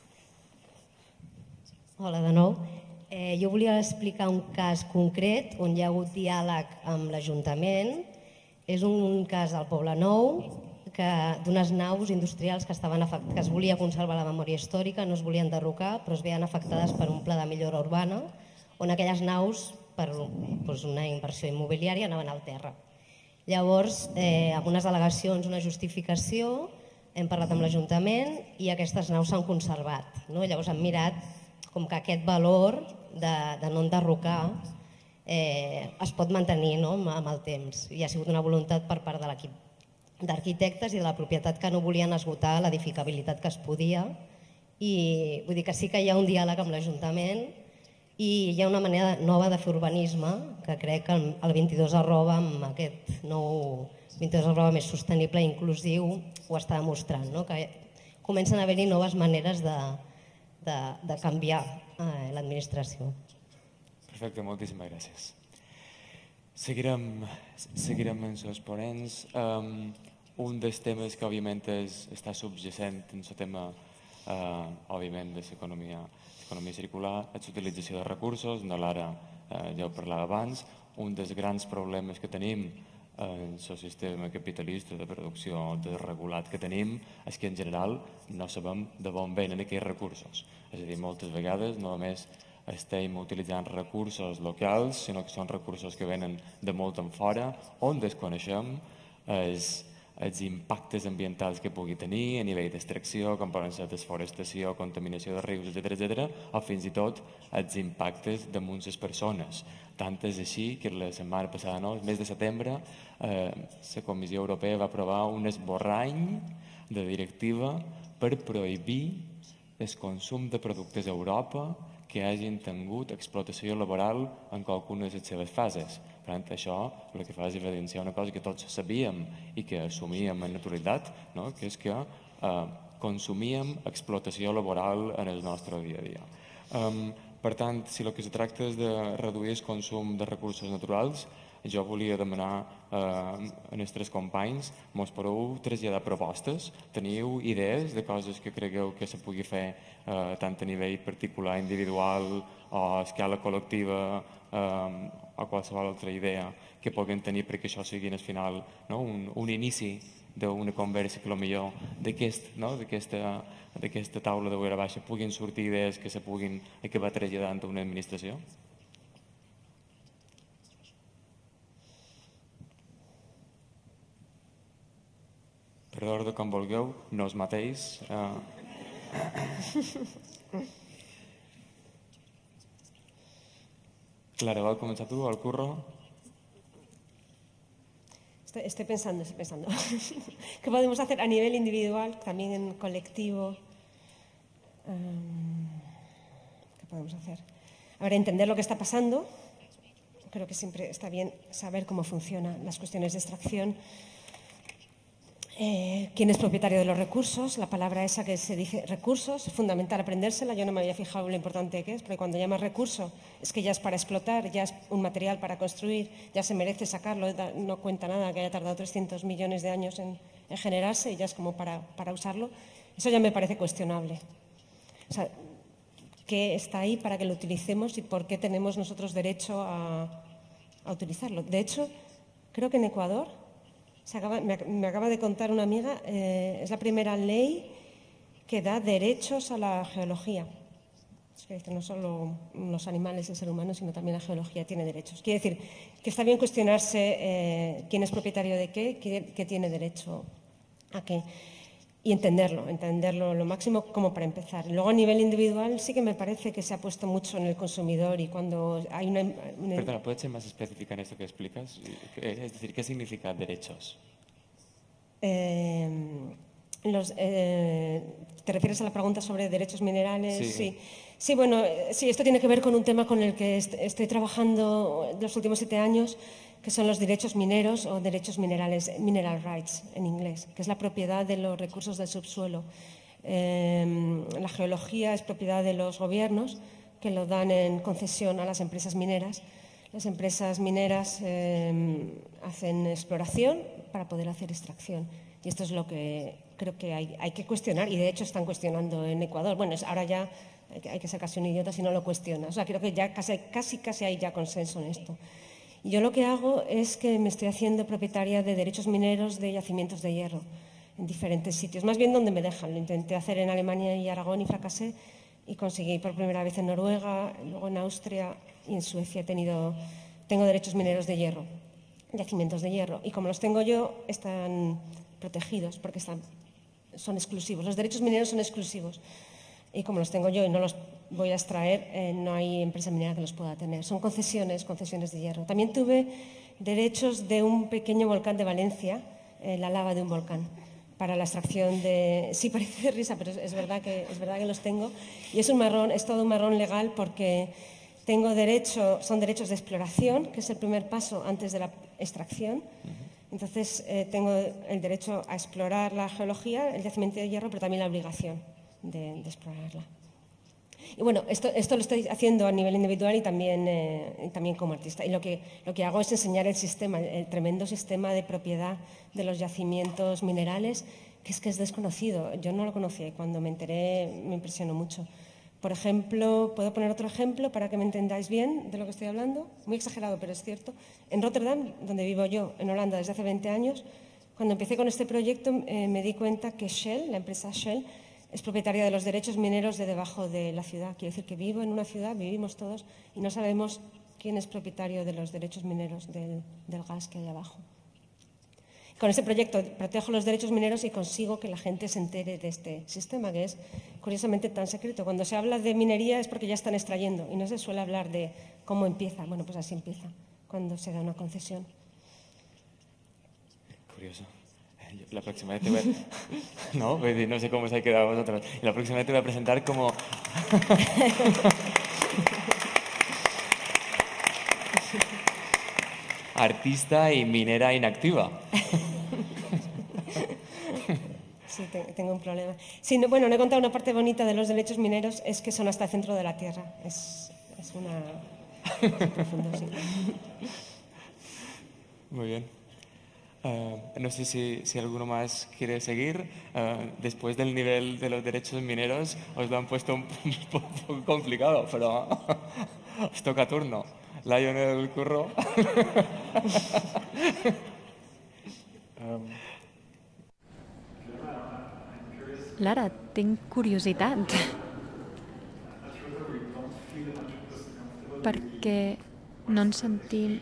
Hola de nou. Jo volia explicar un cas concret on hi ha hagut diàleg amb l'Ajuntament. És un cas al Poble Nou d'unes naus industrials que es volia conservar la memòria històrica, no es volien derrocar, però es veien afectades per un pla de millora urbana, on aquelles naus, per una inversió immobiliària, anaven al terra. Llavors, amb unes al·legacions, una justificació, hem parlat amb l'Ajuntament i aquestes naus s'han conservat. Llavors hem mirat com que aquest valor de no enderrocar es pot mantenir amb el temps. I ha sigut una voluntat per part de l'equip d'arquitectes i de la propietat que no volien esgotar l'edificabilitat que es podia. I vull dir que sí que hi ha un diàleg amb l'Ajuntament i hi ha una manera nova de fer urbanisme que crec que el 22 arroba, amb aquest nou 22 arroba més sostenible i inclusiu, ho està demostrant, que comencen a haver-hi noves maneres de canviar l'administració. Perfecte, moltíssimes gràcies. Seguirem amb els ponents. Un dels temes que, òbviament, està subjacent en el tema, òbviament, de l'economia circular és l'utilització de recursos. Lara ja ho parlava abans. Un dels grans problemes que tenim en el sistema capitalista de producció desregulat que tenim és que, en general, no sabem d'on venen aquells recursos. És a dir, moltes vegades no només estem utilitzant recursos locals, sinó que són recursos que venen de molt en fora, on desconeixem els impactes ambientals que pugui tenir a nivell d'extracció, com poden ser desforestació, contaminació de rius, etc., o fins i tot els impactes damunt les persones. Tant és així que la setmana passada, el mes de setembre, la Comissió Europea va aprovar un esborrany de directiva per prohibir el consum de productes a Europa que hagin tingut explotació laboral en qualcuna de les seves fases. Per tant, això el que fa és evidenciar una cosa que tots sabíem i que assumíem amb naturalitat, que és que consumíem explotació laboral en el nostre dia a dia. Per tant, si el que es tracta és de reduir el consum de recursos naturals, jo volia demanar a nostres companys, mos podeu traslladar propostes? Teniu idees de coses que cregueu que se pugui fer tant a nivell particular, individual o a escala col·lectiva o qualsevol altra idea que puguin tenir perquè això sigui al final un inici d'una conversa que potser d'aquesta taula de boira baixa puguin sortir idees que se puguin acabar traslladant a una administració? Per l'ordre com vulgueu, no us mateix. Clara, ¿vas a comenzar tú al curro? Estoy pensando. ¿Qué podemos hacer a nivel individual, también en colectivo? ¿Qué podemos hacer? A ver, entender lo que está pasando. Creo que siempre está bien saber cómo funcionan las cuestiones de extracción. ¿Quién es propietario de los recursos? La palabra esa que se dice recursos, es fundamental aprendérsela. Yo no me había fijado en lo importante que es, porque cuando llamas recurso es que ya es para explotar, ya es un material para construir, ya se merece sacarlo, no cuenta nada que haya tardado 300 millones de años en generarse y ya es como para usarlo. Eso ya me parece cuestionable. O sea, ¿qué está ahí para que lo utilicemos y por qué tenemos nosotros derecho a utilizarlo? De hecho, creo que en Ecuador, me acaba de contar una amiga, es la primera ley que da derechos a la geología. Es que no solo los animales y el ser humano, sino también la geología tiene derechos. Quiere decir que está bien cuestionarse quién es propietario de qué tiene derecho a qué. Y entenderlo lo máximo como para empezar. Luego a nivel individual sí que me parece que se ha puesto mucho en el consumidor y cuando hay una... Perdona, ¿puedes ser más específica en esto que explicas? Es decir, ¿qué significa derechos? ¿Te refieres a la pregunta sobre derechos minerales? Sí. Sí, bueno, sí, esto tiene que ver con un tema con el que estoy trabajando los últimos 7 años, que son los derechos mineros o derechos minerales, mineral rights en inglés, que es la propiedad de los recursos del subsuelo. La geología es propiedad de los gobiernos que lo dan en concesión a las empresas mineras. Las empresas mineras hacen exploración para poder hacer extracción. Y esto es lo que creo que hay que cuestionar, y de hecho están cuestionando en Ecuador. Bueno, ahora ya hay que ser casi un idiota si no lo cuestiona. O sea, creo que ya casi hay ya consenso en esto. Y yo lo que hago es que me estoy haciendo propietaria de derechos mineros de yacimientos de hierro en diferentes sitios, más bien donde me dejan. Lo intenté hacer en Alemania y Aragón y fracasé, y conseguí por primera vez en Noruega, luego en Austria y en Suecia tengo derechos mineros de hierro, yacimientos de hierro. Y como los tengo yo, están protegidos porque son exclusivos. Los derechos mineros son exclusivos. Y como los tengo yo y no los voy a extraer, no hay empresa minera que los pueda tener. Son concesiones de hierro. También tuve derechos de un pequeño volcán de Valencia, la lava de un volcán, para la extracción de... Sí, parece de risa, pero es verdad que los tengo. Y es todo un marrón legal porque son derechos de exploración, que es el primer paso antes de la extracción. Entonces, tengo el derecho a explorar la geología, el yacimiento de hierro, pero también la obligación de explorarla. Y bueno, esto lo estoy haciendo a nivel individual y también como artista. Y lo que hago es enseñar el tremendo sistema de propiedad de los yacimientos minerales, que es desconocido. Yo no lo conocía y cuando me enteré me impresionó mucho. Por ejemplo, ¿puedo poner otro ejemplo para que me entendáis bien de lo que estoy hablando? Muy exagerado, pero es cierto. En Rotterdam, donde vivo yo, en Holanda, desde hace 20 años, cuando empecé con este proyecto me di cuenta que Shell, la empresa Shell, es propietaria de los derechos mineros de debajo de la ciudad. Quiere decir que vivo en una ciudad, vivimos todos, y no sabemos quién es propietario de los derechos mineros del gas que hay abajo. Con este proyecto protejo los derechos mineros y consigo que la gente se entere de este sistema, que es curiosamente tan secreto. Cuando se habla de minería es porque ya están extrayendo y no se suele hablar de cómo empieza. Bueno, pues así empieza, cuando se da una concesión. Curioso. La próxima vez te voy a... No sé cómo os ha quedado a vosotros. Y la próxima vez te voy a presentar como... artista y minera inactiva. Sí, tengo un problema. Sí, no he contado una parte bonita de los derechos mineros, es que son hasta el centro de la tierra. Es profundo, sí. Muy bien. No sé si alguno más quiere seguir. Después del nivel de los derechos mineros os lo han puesto un poco complicado, pero os toca turno. Lionel Curro. Lara, tinc curiositat. Perquè no ens sentim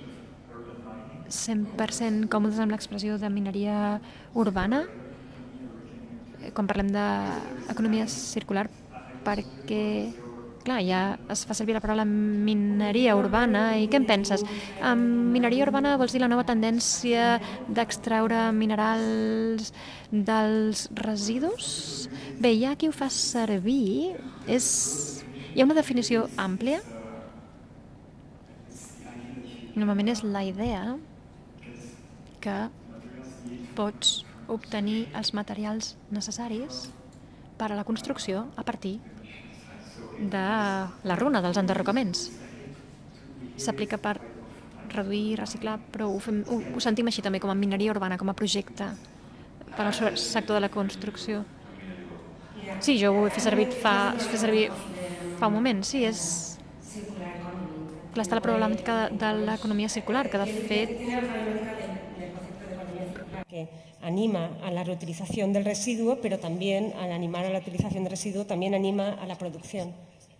100% còmodes amb l'expressió de mineria urbana quan parlem d'economia circular, perquè clar, ja es fa servir la paraula mineria urbana. I què en penses? Mineria urbana vols dir la nova tendència d'extraure minerals dels residus? Bé, hi ha qui ho fa servir. Hi ha una definició àmplia. Normalment és la idea que pots obtenir els materials necessaris per a la construcció a partir de la runa, dels enderrocaments. S'aplica per reduir, reciclar, però ho sentim així també, com a mineria urbana, com a projecte per al sector de la construcció. Sí, jo ho he fet servir fa un moment, sí, és... Clar, està la problemàtica de l'economia circular, que de fet... que anima a la reutilización del residuo, pero también al animar a la utilización del residuo también anima a la producción.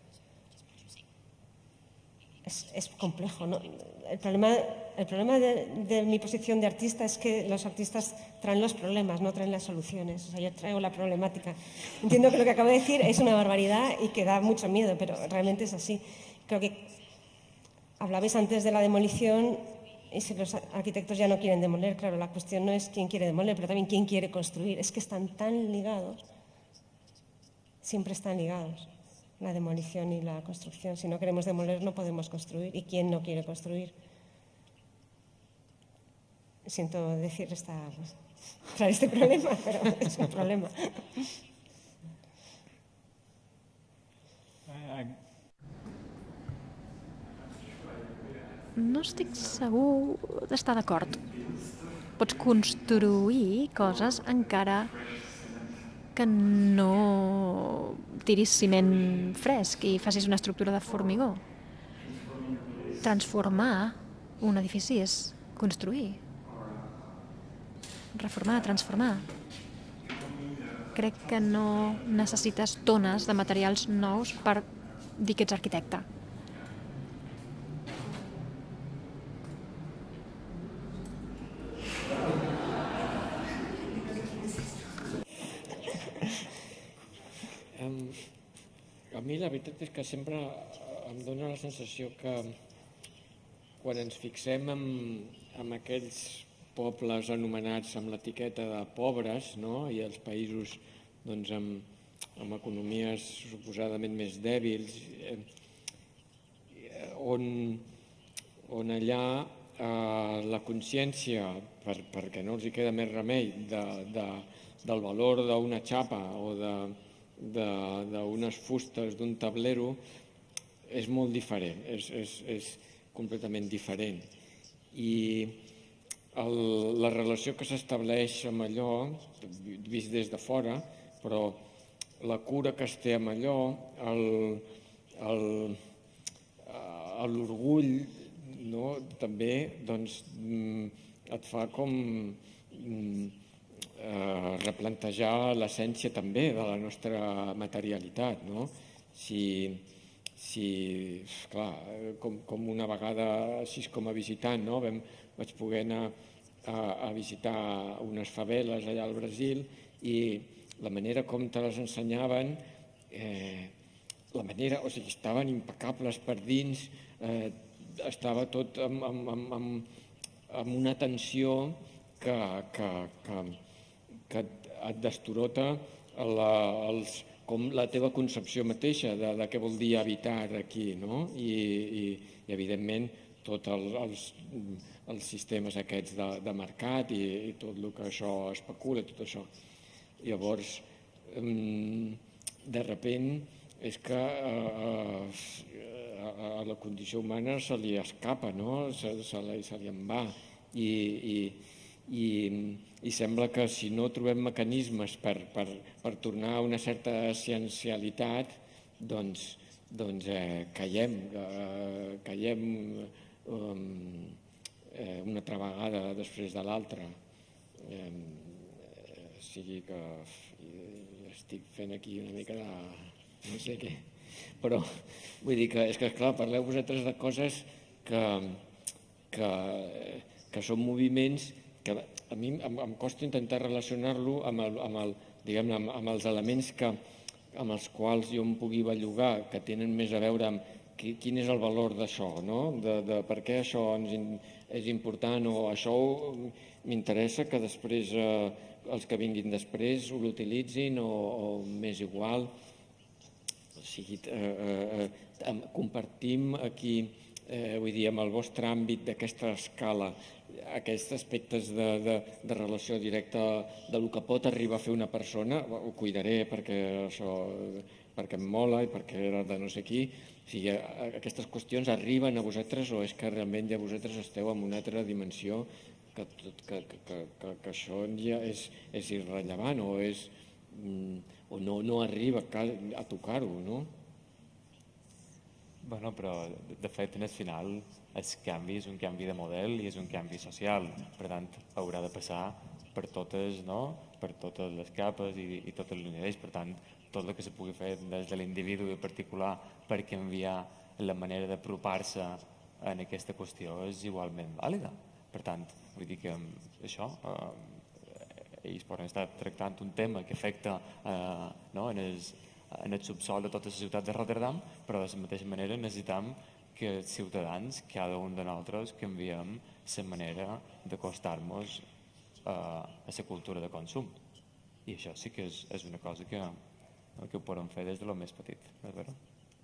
Es complejo, ¿no? El problema de mi posición de artista es que los artistas traen los problemas, no traen las soluciones. O sea, yo traigo la problemática. Entiendo que lo que acabo de decir es una barbaridad y que da mucho miedo, pero realmente es así. Creo que hablabais antes de la demolición Y si los arquitectos ya no quieren demoler, claro, la cuestión no es quién quiere demoler, pero también quién quiere construir. Es que están tan ligados, siempre están ligados, la demolición y la construcción. Si no queremos demoler, no podemos construir. ¿Y quién no quiere construir? Siento decir este problema, pero es un problema. No estic segur d'estar d'acord. Pots construir coses encara que no tiris ciment fresc i facis una estructura de formigó. Transformar un edifici és construir. Reformar, transformar. Crec que no necessites tones de materials nous per dir que ets arquitecte. A mi la veritat és que sempre em dóna la sensació que quan ens fixem en aquells pobles anomenats amb l'etiqueta de pobres, no? I els països doncs, amb economies suposadament més dèbils, on allà la consciència, perquè no els hi queda més remei, del valor d'una xapa o d'unes fustes d'un tablero és molt diferent, és completament diferent. I la relació que s'estableix amb allò, vist des de fora, però la cura que es té amb allò, l'orgull, també et fa com replantejar l'essència també de la nostra materialitat. Clar, com una vegada, així com a visitant, vaig poder anar a visitar unes faveles allà al Brasil i la manera com te les ensenyaven, estaven impecables per dins, estava tot amb una tensió que et destorota com la teva concepció mateixa de què vol dir habitar aquí, i evidentment tots els sistemes aquests de mercat i tot el que això especula, tot això. Llavors, de sobte, és que a la condició humana se li escapa, se li en va, i sembla que si no trobem mecanismes per tornar a una certa essencialitat, doncs caiem una altra vegada després de l'altra. O sigui que estic fent aquí una mica de no sé què, però vull dir que és que, clar, parleu vosaltres de coses que són moviments que a mi em costa intentar relacionar-lo amb els elements amb els quals jo em pugui bellugar, que tenen més a veure amb quin és el valor d'això, de per què això és important o això m'interessa que després els que vinguin després ho l'utilitzin o m'és igual. O sigui, compartim aquí, vull dir, amb el vostre àmbit d'aquesta escala, aquests aspectes de relació directa del que pot arribar a fer una persona, ho cuidaré perquè em mola i perquè era de no sé qui. O sigui, aquestes qüestions arriben a vosaltres o és que realment ja vosaltres esteu en una altra dimensió que això ja és irrellevant o no arriba a tocar-ho, no? Bueno, però de fet, en el final, el canvi és un canvi de model i és un canvi social. Per tant, haurà de passar per totes les capes i totes les nivells. Per tant, tot el que se pugui fer des de l'individu en particular per canviar la manera d'apropar-se en aquesta qüestió és igualment vàlida. Per tant, vull dir que això, ells poden estar tractant un tema que afecta en el subsol de tota la ciutat de Rotterdam, però de la mateixa manera necessitem que els ciutadans, cada un de nosaltres, canviem la manera d'acostar-nos a la cultura de consum. I això sí que és una cosa que ho podem fer des de lo més petit, és veritat?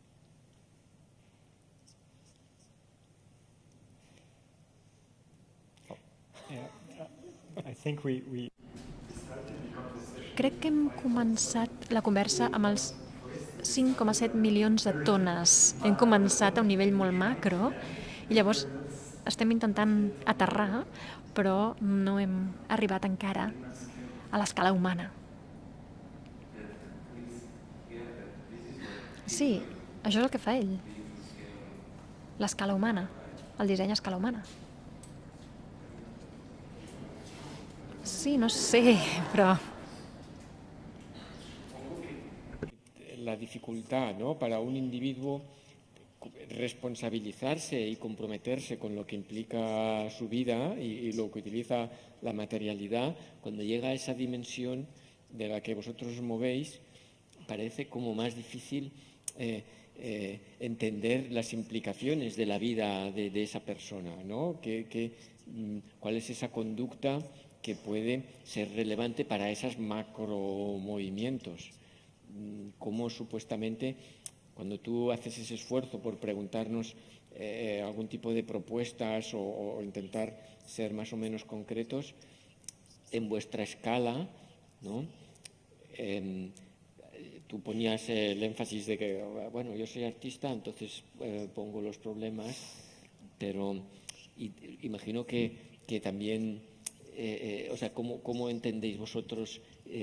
Crec que hem començat la conversa amb els 5,7 milions de tones. Hem començat a un nivell molt macro i llavors estem intentant aterrar, però no hem arribat encara a l'escala humana. Sí, això és el que fa ell. L'escala humana, el disseny a escala humana. Sí, no sé, però... La dificultad, ¿no?, para un individuo responsabilizarse y comprometerse con lo que implica su vida y lo que utiliza la materialidad, cuando llega a esa dimensión de la que vosotros os movéis, parece como más difícil entender las implicaciones de la vida de esa persona, ¿no? ¿Cuál es esa conducta que puede ser relevante para esos macro movimientos? Cómo supuestamente, cuando tú haces ese esfuerzo por preguntarnos algún tipo de propuestas o intentar ser más o menos concretos, en vuestra escala, ¿no? Tú ponías el énfasis de que, bueno, yo soy artista, entonces pongo los problemas, pero imagino que también, o sea, ¿cómo entendéis vosotros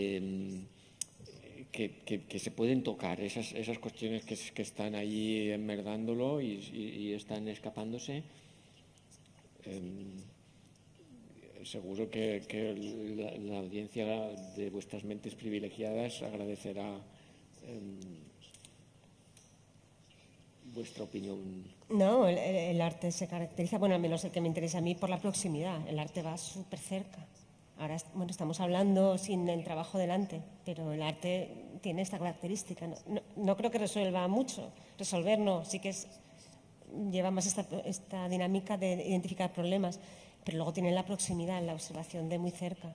que se pueden tocar esas cuestiones que están ahí enmerdándolo y están escapándose? Seguro que la audiencia de vuestras mentes privilegiadas agradecerá vuestra opinión. No, el arte se caracteriza, bueno, al menos el que me interesa a mí, por la proximidad. El arte va súper cerca. Ahora, bueno, estamos hablando sin el trabajo delante, pero el arte tiene esta característica. No creo que resuelva mucho. Resolver no, sí que lleva más esta dinámica de identificar problemas, pero luego tiene la proximidad, la observación de muy cerca.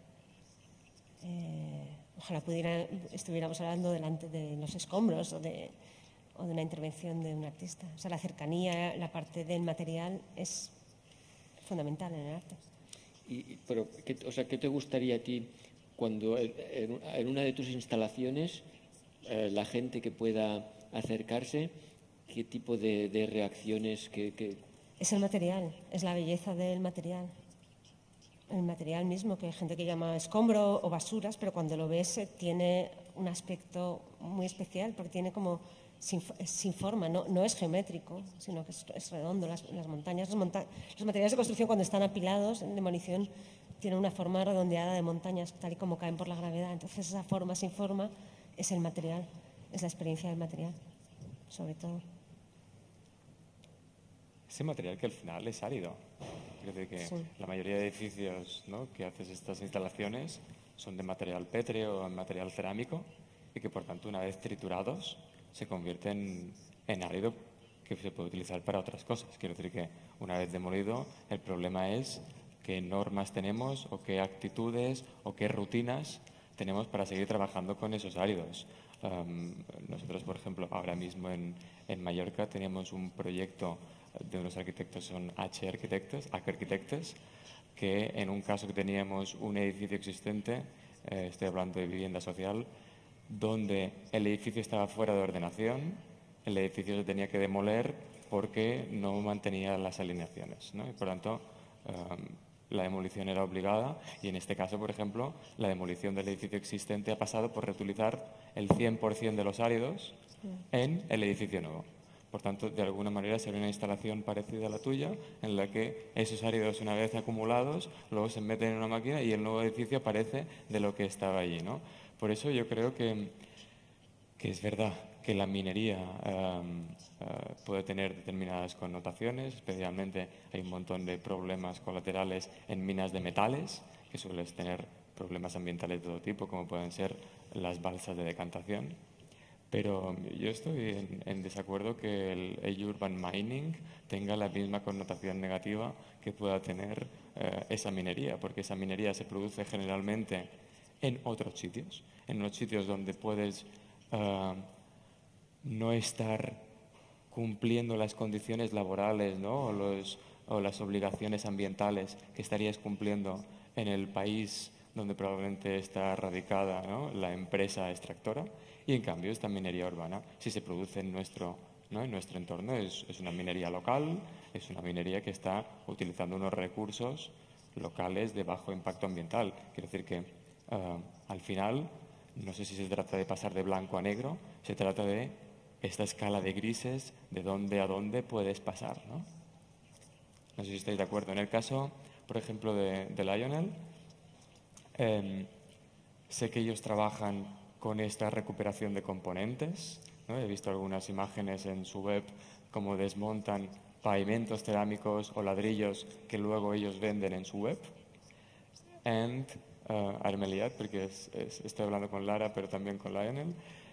Ojalá estuviéramos hablando delante de los escombros o de una intervención de un artista. O sea, la cercanía, la parte del material es fundamental en el arte. Pero, ¿qué te gustaría a ti cuando en una de tus instalaciones la gente que pueda acercarse, qué tipo de reacciones Es el material, es la belleza del material. El material mismo, que hay gente que llama escombro o basuras, pero cuando lo ves tiene un aspecto muy especial, porque tiene como sin forma, no es geométrico, sino que es redondo. Las montañas, los materiales de construcción cuando están apilados en demolición tienen una forma redondeada de montañas, tal y como caen por la gravedad. Entonces esa forma sin forma es el material, es la experiencia del material, sobre todo. Ese material que al final es árido. Es decir, que sí. La mayoría de edificios, ¿no?, que haces estas instalaciones son de material pétreo o material cerámico y que por tanto una vez triturados se convierten en árido que se puede utilizar para otras cosas. Quiero decir que una vez demolido el problema es qué normas tenemos o qué actitudes o qué rutinas tenemos para seguir trabajando con esos áridos. Nosotros, por ejemplo, ahora mismo en Mallorca tenemos un proyecto de unos arquitectos, son H Arquitectes, que en un caso que teníamos un edificio existente, estoy hablando de vivienda social, donde el edificio estaba fuera de ordenación, el edificio se tenía que demoler porque no mantenía las alineaciones, ¿no? Y por tanto, la demolición era obligada y en este caso, por ejemplo, la demolición del edificio existente ha pasado por reutilizar el 100% de los áridos en el edificio nuevo. Por tanto, de alguna manera sería una instalación parecida a la tuya, en la que esos áridos, una vez acumulados, luego se meten en una máquina y el nuevo edificio aparece de lo que estaba allí, ¿no? Por eso yo creo que es verdad que la minería puede tener determinadas connotaciones, especialmente hay un montón de problemas colaterales en minas de metales, que suelen tener problemas ambientales de todo tipo, como pueden ser las balsas de decantación. Pero yo estoy en desacuerdo que el urban mining tenga la misma connotación negativa que pueda tener esa minería, porque esa minería se produce generalmente en otros sitios donde puedes no estar cumpliendo las condiciones laborales, ¿no? o las obligaciones ambientales que estarías cumpliendo en el país donde probablemente está radicada, ¿no? la empresa extractora. Y en cambio esta minería urbana, si se produce en nuestro entorno, es una minería local, es una minería que está utilizando unos recursos locales de bajo impacto ambiental. Quiero decir que al final, no sé si se trata de pasar de blanco a negro, se trata de esta escala de grises, de dónde a dónde puedes pasar, ¿no? No sé si estáis de acuerdo. En el caso, por ejemplo, de Lionel, sé que ellos trabajan con esta recuperación de componentes, ¿no? He visto algunas imágenes en su web cómo desmontan pavimentos cerámicos o ladrillos que luego ellos venden en su web. Ara m'he liat perquè estoy hablando con Lara pero también con Lionel.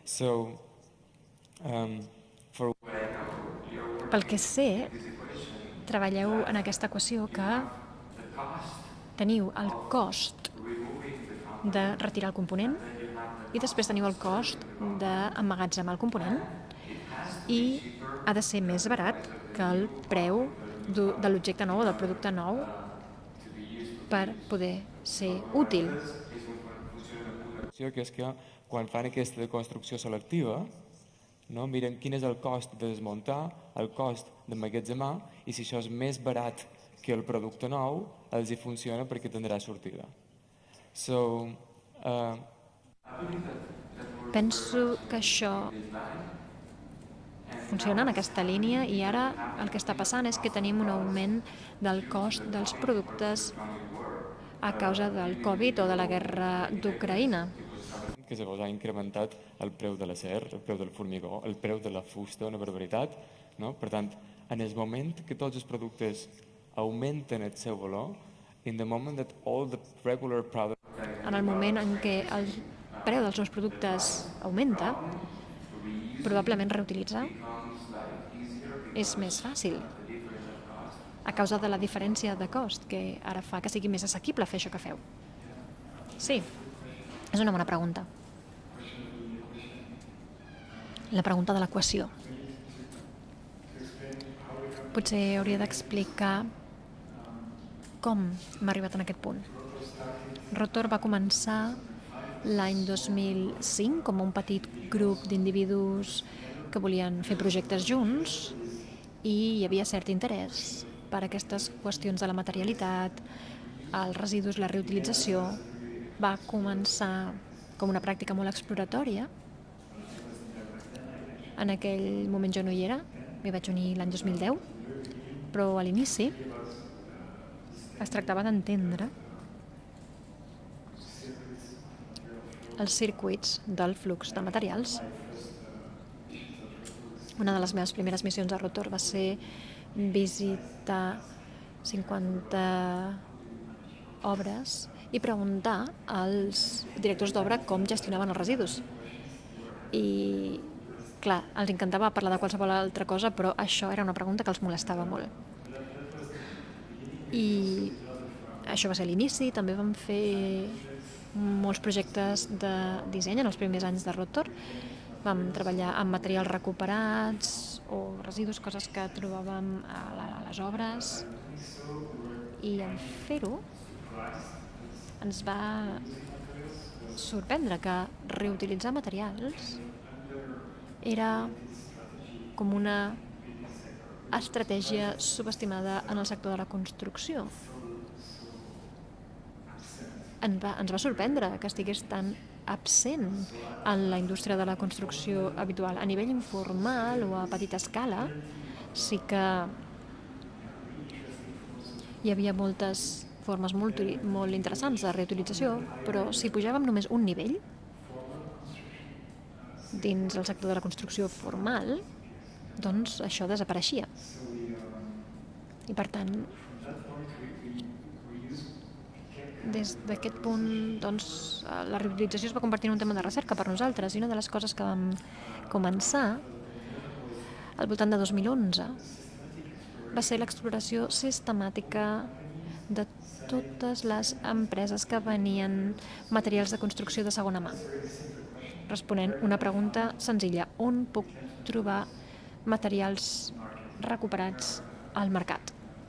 Pel que sé, treballeu en aquesta equació que teniu el cost de retirar el component i després teniu el cost d'emmagatzemar el component i ha de ser més barat que el preu de l'objecte nou o del producte nou per poder ser útil. Que és que quan fan aquesta construcció selectiva, no, miren quin és el cost de desmuntar, el cost d'emmagatzemar, i si això és més barat que el producte nou, els hi funciona perquè tindrà sortida. Penso que això funciona en aquesta línia i ara el que està passant és que tenim un augment del cost dels productes a causa del Covid o de la guerra d'Ucraïna. Que llavors ha incrementat el preu de l'acer, el preu del formigó, el preu de la fusta, una barbaritat. No? Per tant, en el moment que tots els productes augmenten el seu valor, in the moment that all the regular products... En el moment en què el preu dels seus productes augmenta, probablement reutilitzar és més fàcil a causa de la diferència de cost que ara fa que sigui més assequible fer això que feu. Sí, és una bona pregunta. La pregunta de l'equació. Potser hauria d'explicar com hem arribat en aquest punt. Rotor va començar l'any 2005 com un petit grup d'individus que volien fer projectes junts i hi havia cert interès per aquestes qüestions de la materialitat, els residus, la reutilització. Va començar com una pràctica molt exploratòria. En aquell moment jo no hi era, m'hi vaig unir l'any 2010, però a l'inici es tractava d'entendre els circuits del flux de materials. Una de les meves primeres missions a Rotor va ser visitar 50 obres i preguntar als directors d'obra com gestionaven els residus. I, clar, els encantava parlar de qualsevol altra cosa, però això era una pregunta que els molestava molt. I això va ser l'inici. També vam fer molts projectes de disseny en els primers anys de Rotor. Vam treballar amb materials recuperats o residus, coses que trobàvem a les obres. I en fer-ho ens va sorprendre que reutilitzar materials era com una estratègia subestimada en el sector de la construcció. Ens va sorprendre que estigués tan absent en la indústria de la construcció habitual. A nivell informal o a petita escala sí que hi havia moltes formes molt interessants de reutilització, però si pujàvem només un nivell dins el sector de la construcció formal, doncs això desapareixia. I per tant, des d'aquest punt, doncs, la reutilització es va convertir en un tema de recerca per nosaltres, i una de les coses que vam començar al voltant de 2011 va ser l'exploració sistemàtica de totes les empreses que venien materials de construcció de segona mà, responent una pregunta senzilla: on puc trobar materials recuperats al mercat?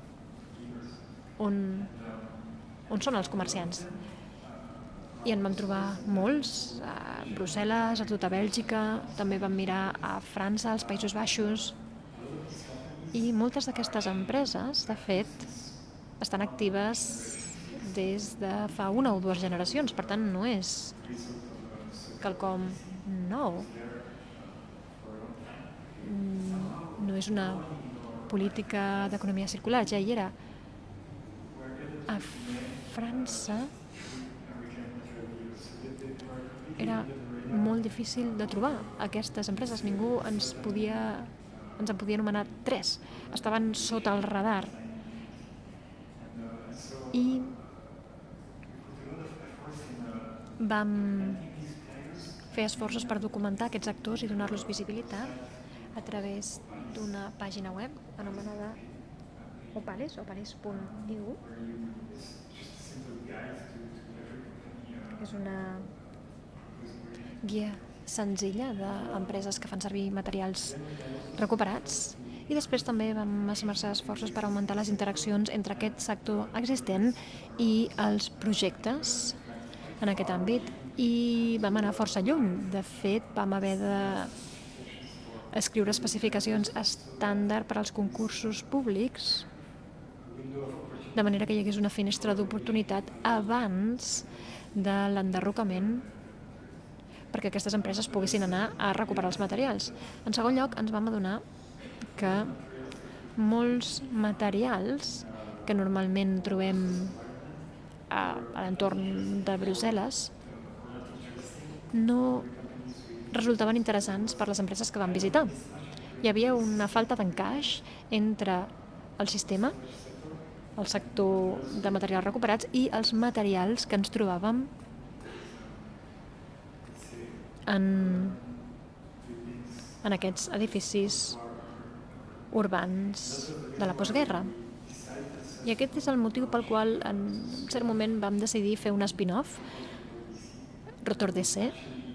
On són els comerciants? I en vam trobar molts, a Brussel·les, a tota Bèlgica, també vam mirar a França, als Països Baixos, i moltes d'aquestes empreses, de fet, estan actives des de fa una o dues generacions, per tant no és quelcom nou. No és una política d'economia circular, ja hi era. A França era molt difícil de trobar aquestes empreses. Ningú ens en podia anomenar 3. Estaven sota el radar. I vam fer esforços per documentar aquests actors i donar-los visibilitat a través d'una pàgina web anomenada opales.eu. És una guia senzilla d'empreses que fan servir materials recuperats, i després també vam esmerçar esforços per augmentar les interaccions entre aquest sector existent i els projectes en aquest àmbit, i vam anar força lluny. De fet, vam haver d'escriure especificacions estàndard per als concursos públics, de manera que hi hagués una finestra d'oportunitat abans de l'enderrocament perquè aquestes empreses poguessin anar a recuperar els materials. En segon lloc, ens vam adonar que molts materials que normalment trobem a l'entorn de Brussel·les no resultaven interessants per les empreses que vam visitar. Hi havia una falta d'encaix entre el sistema, el sector de materials recuperats, i els materials que ens trobàvem en aquests edificis urbans de la postguerra. I aquest és el motiu pel qual en un cert moment vam decidir fer un spin-off, Rotor DC,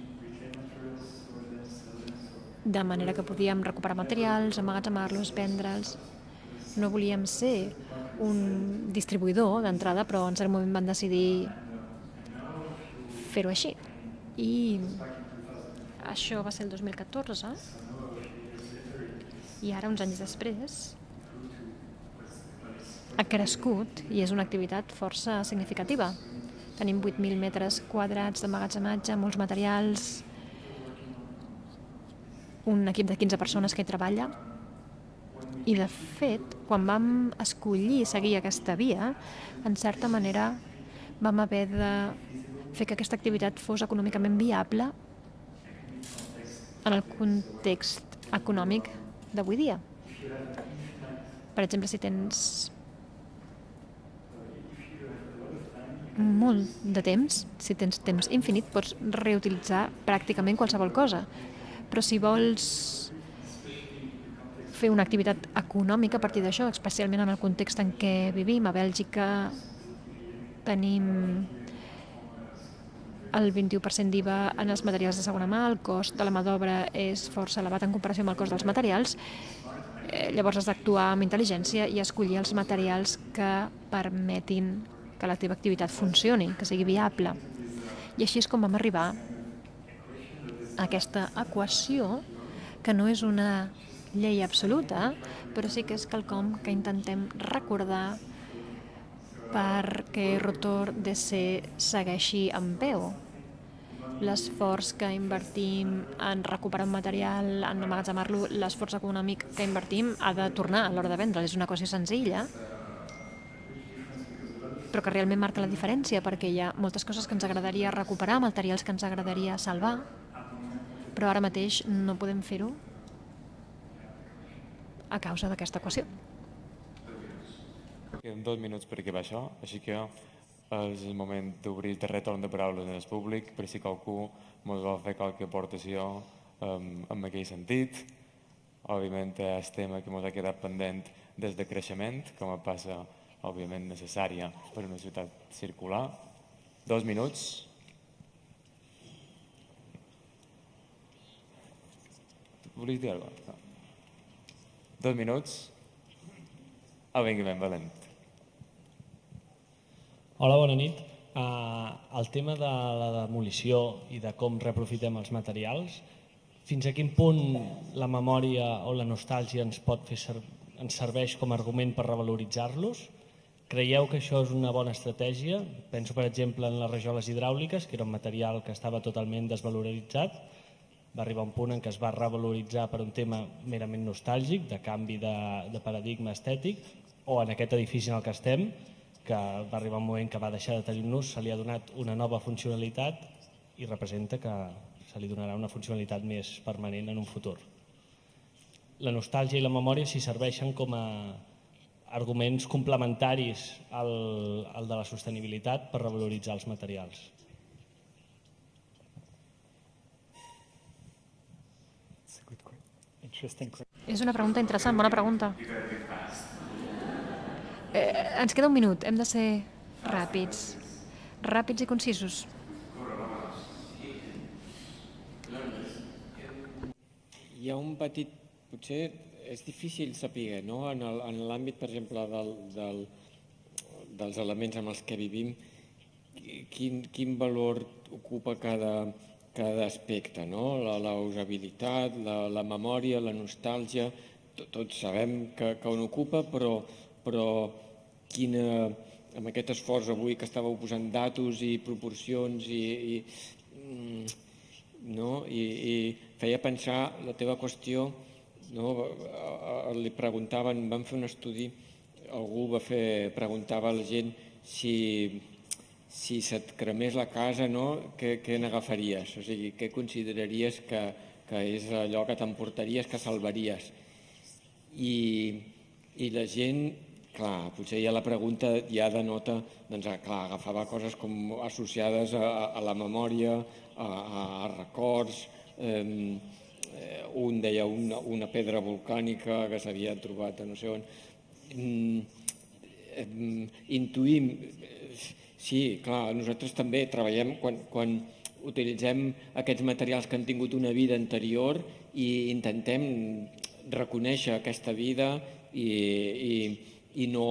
de manera que podíem recuperar materials, emmagatzemar-los, vendre'ls. No volíem ser un distribuïdor d'entrada, però en cert moment vam decidir fer-ho així. I això va ser el 2014, i ara, uns anys després, ha crescut i és una activitat força significativa. Tenim 8.000 metres quadrats d'emmagatzematge, molts materials, un equip de 15 persones que hi treballa, i de fet, quan vam escollir seguir aquesta via, en certa manera vam haver de fer que aquesta activitat fos econòmicament viable en el context econòmic d'avui dia. Per exemple, si tens molt de temps, si tens temps infinit, pots reutilitzar pràcticament qualsevol cosa. Però si vols fer una activitat econòmica a partir d'això, especialment en el context en què vivim, a Bèlgica tenim el 21% d'IVA en els materials de segona mà, el cost de la mà d'obra és força elevat en comparació amb el cost dels materials, llavors has d'actuar amb intel·ligència i escollir els materials que permetin que la teva activitat funcioni, que sigui viable. I així és com vam arribar a aquesta equació, que no és una llei absoluta, però sí que és quelcom que intentem recordar perquè Rotor DC segueixi en peu. L'esforç que invertim en recuperar un material, en emmagatzemar-lo, l'esforç econòmic que invertim ha de tornar a l'hora de vendre. És una cosa senzilla, però que realment marca la diferència, perquè hi ha moltes coses que ens agradaria recuperar, materials que ens agradaria salvar, però ara mateix no podem fer-ho a causa d'aquesta equació. Queden 2 minuts per acabar això, així que és el moment d'obrir el retorn de paraules en el públic, per si qualcú ens vol fer qualque aportació en aquell sentit. Òbviament, és tema que ens ha quedat pendent des de creixement, com a passa, òbviament, necessària per una ciutat circular. 2 minuts. Volies dir alguna cosa? 2 minuts. Vinga, ben valent. Hola, bona nit. El tema de la demolició i de com reaprofitem els materials, fins a quin punt la memòria o la nostàlgia ens serveix com a argument per revaloritzar-los? Creieu que això és una bona estratègia? Penso, per exemple, en les rajoles hidràuliques, que era un material que estava totalment desvaloritzat. Va arribar un punt en què es va revaloritzar per un tema merament nostàlgic, de canvi de paradigma estètic, o en aquest edifici en el que estem, que va arribar un moment que va deixar de tenir un ús, se li ha donat una nova funcionalitat i representa que se li donarà una funcionalitat més permanent en un futur. La nostàlgia i la memòria s'hi serveixen com a arguments complementaris al de la sostenibilitat per revaloritzar els materials. És una pregunta interessant, bona pregunta. Ens queda un minut, hem de ser ràpids. Ràpids i concisos. Hi ha un petit... Potser és difícil saber, no? En l'àmbit, per exemple, dels elements amb els que vivim, quin valor ocupa cada aspecte, no? La usabilitat, la memòria, la nostàlgia, tots sabem que on ocupa, però amb aquest esforç avui que estàveu posant datos i proporcions i feia pensar la teva qüestió, li preguntaven, van fer un estudi, algú preguntava a la gent si se't cremés la casa, què n'agafaries? O sigui, què consideraries que és allò que t'emportaries, que salvaries? I la gent, clar, potser ja la pregunta ja denota, doncs clar, agafava coses com associades a la memòria, a records, un deia una pedra volcànica que s'havia trobat a no sé on. Intuïm, sí, clar, nosaltres també treballem quan utilitzem aquests materials que han tingut una vida anterior i intentem reconèixer aquesta vida i no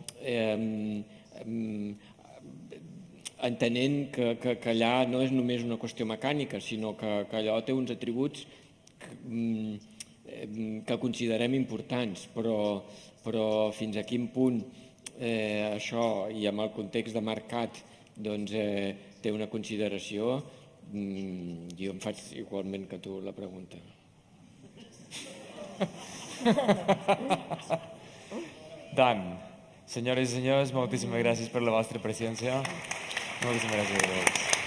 entenent que allà no és només una qüestió mecànica, sinó que allò té uns atributs que considerem importants, però fins a quin punt això, i amb el context de mercat, té una consideració, jo em faig igualment que tu la pregunta. Dan, senyores i senyors, moltíssimes gràcies per la vostra presència. Moltíssimes gràcies a tots.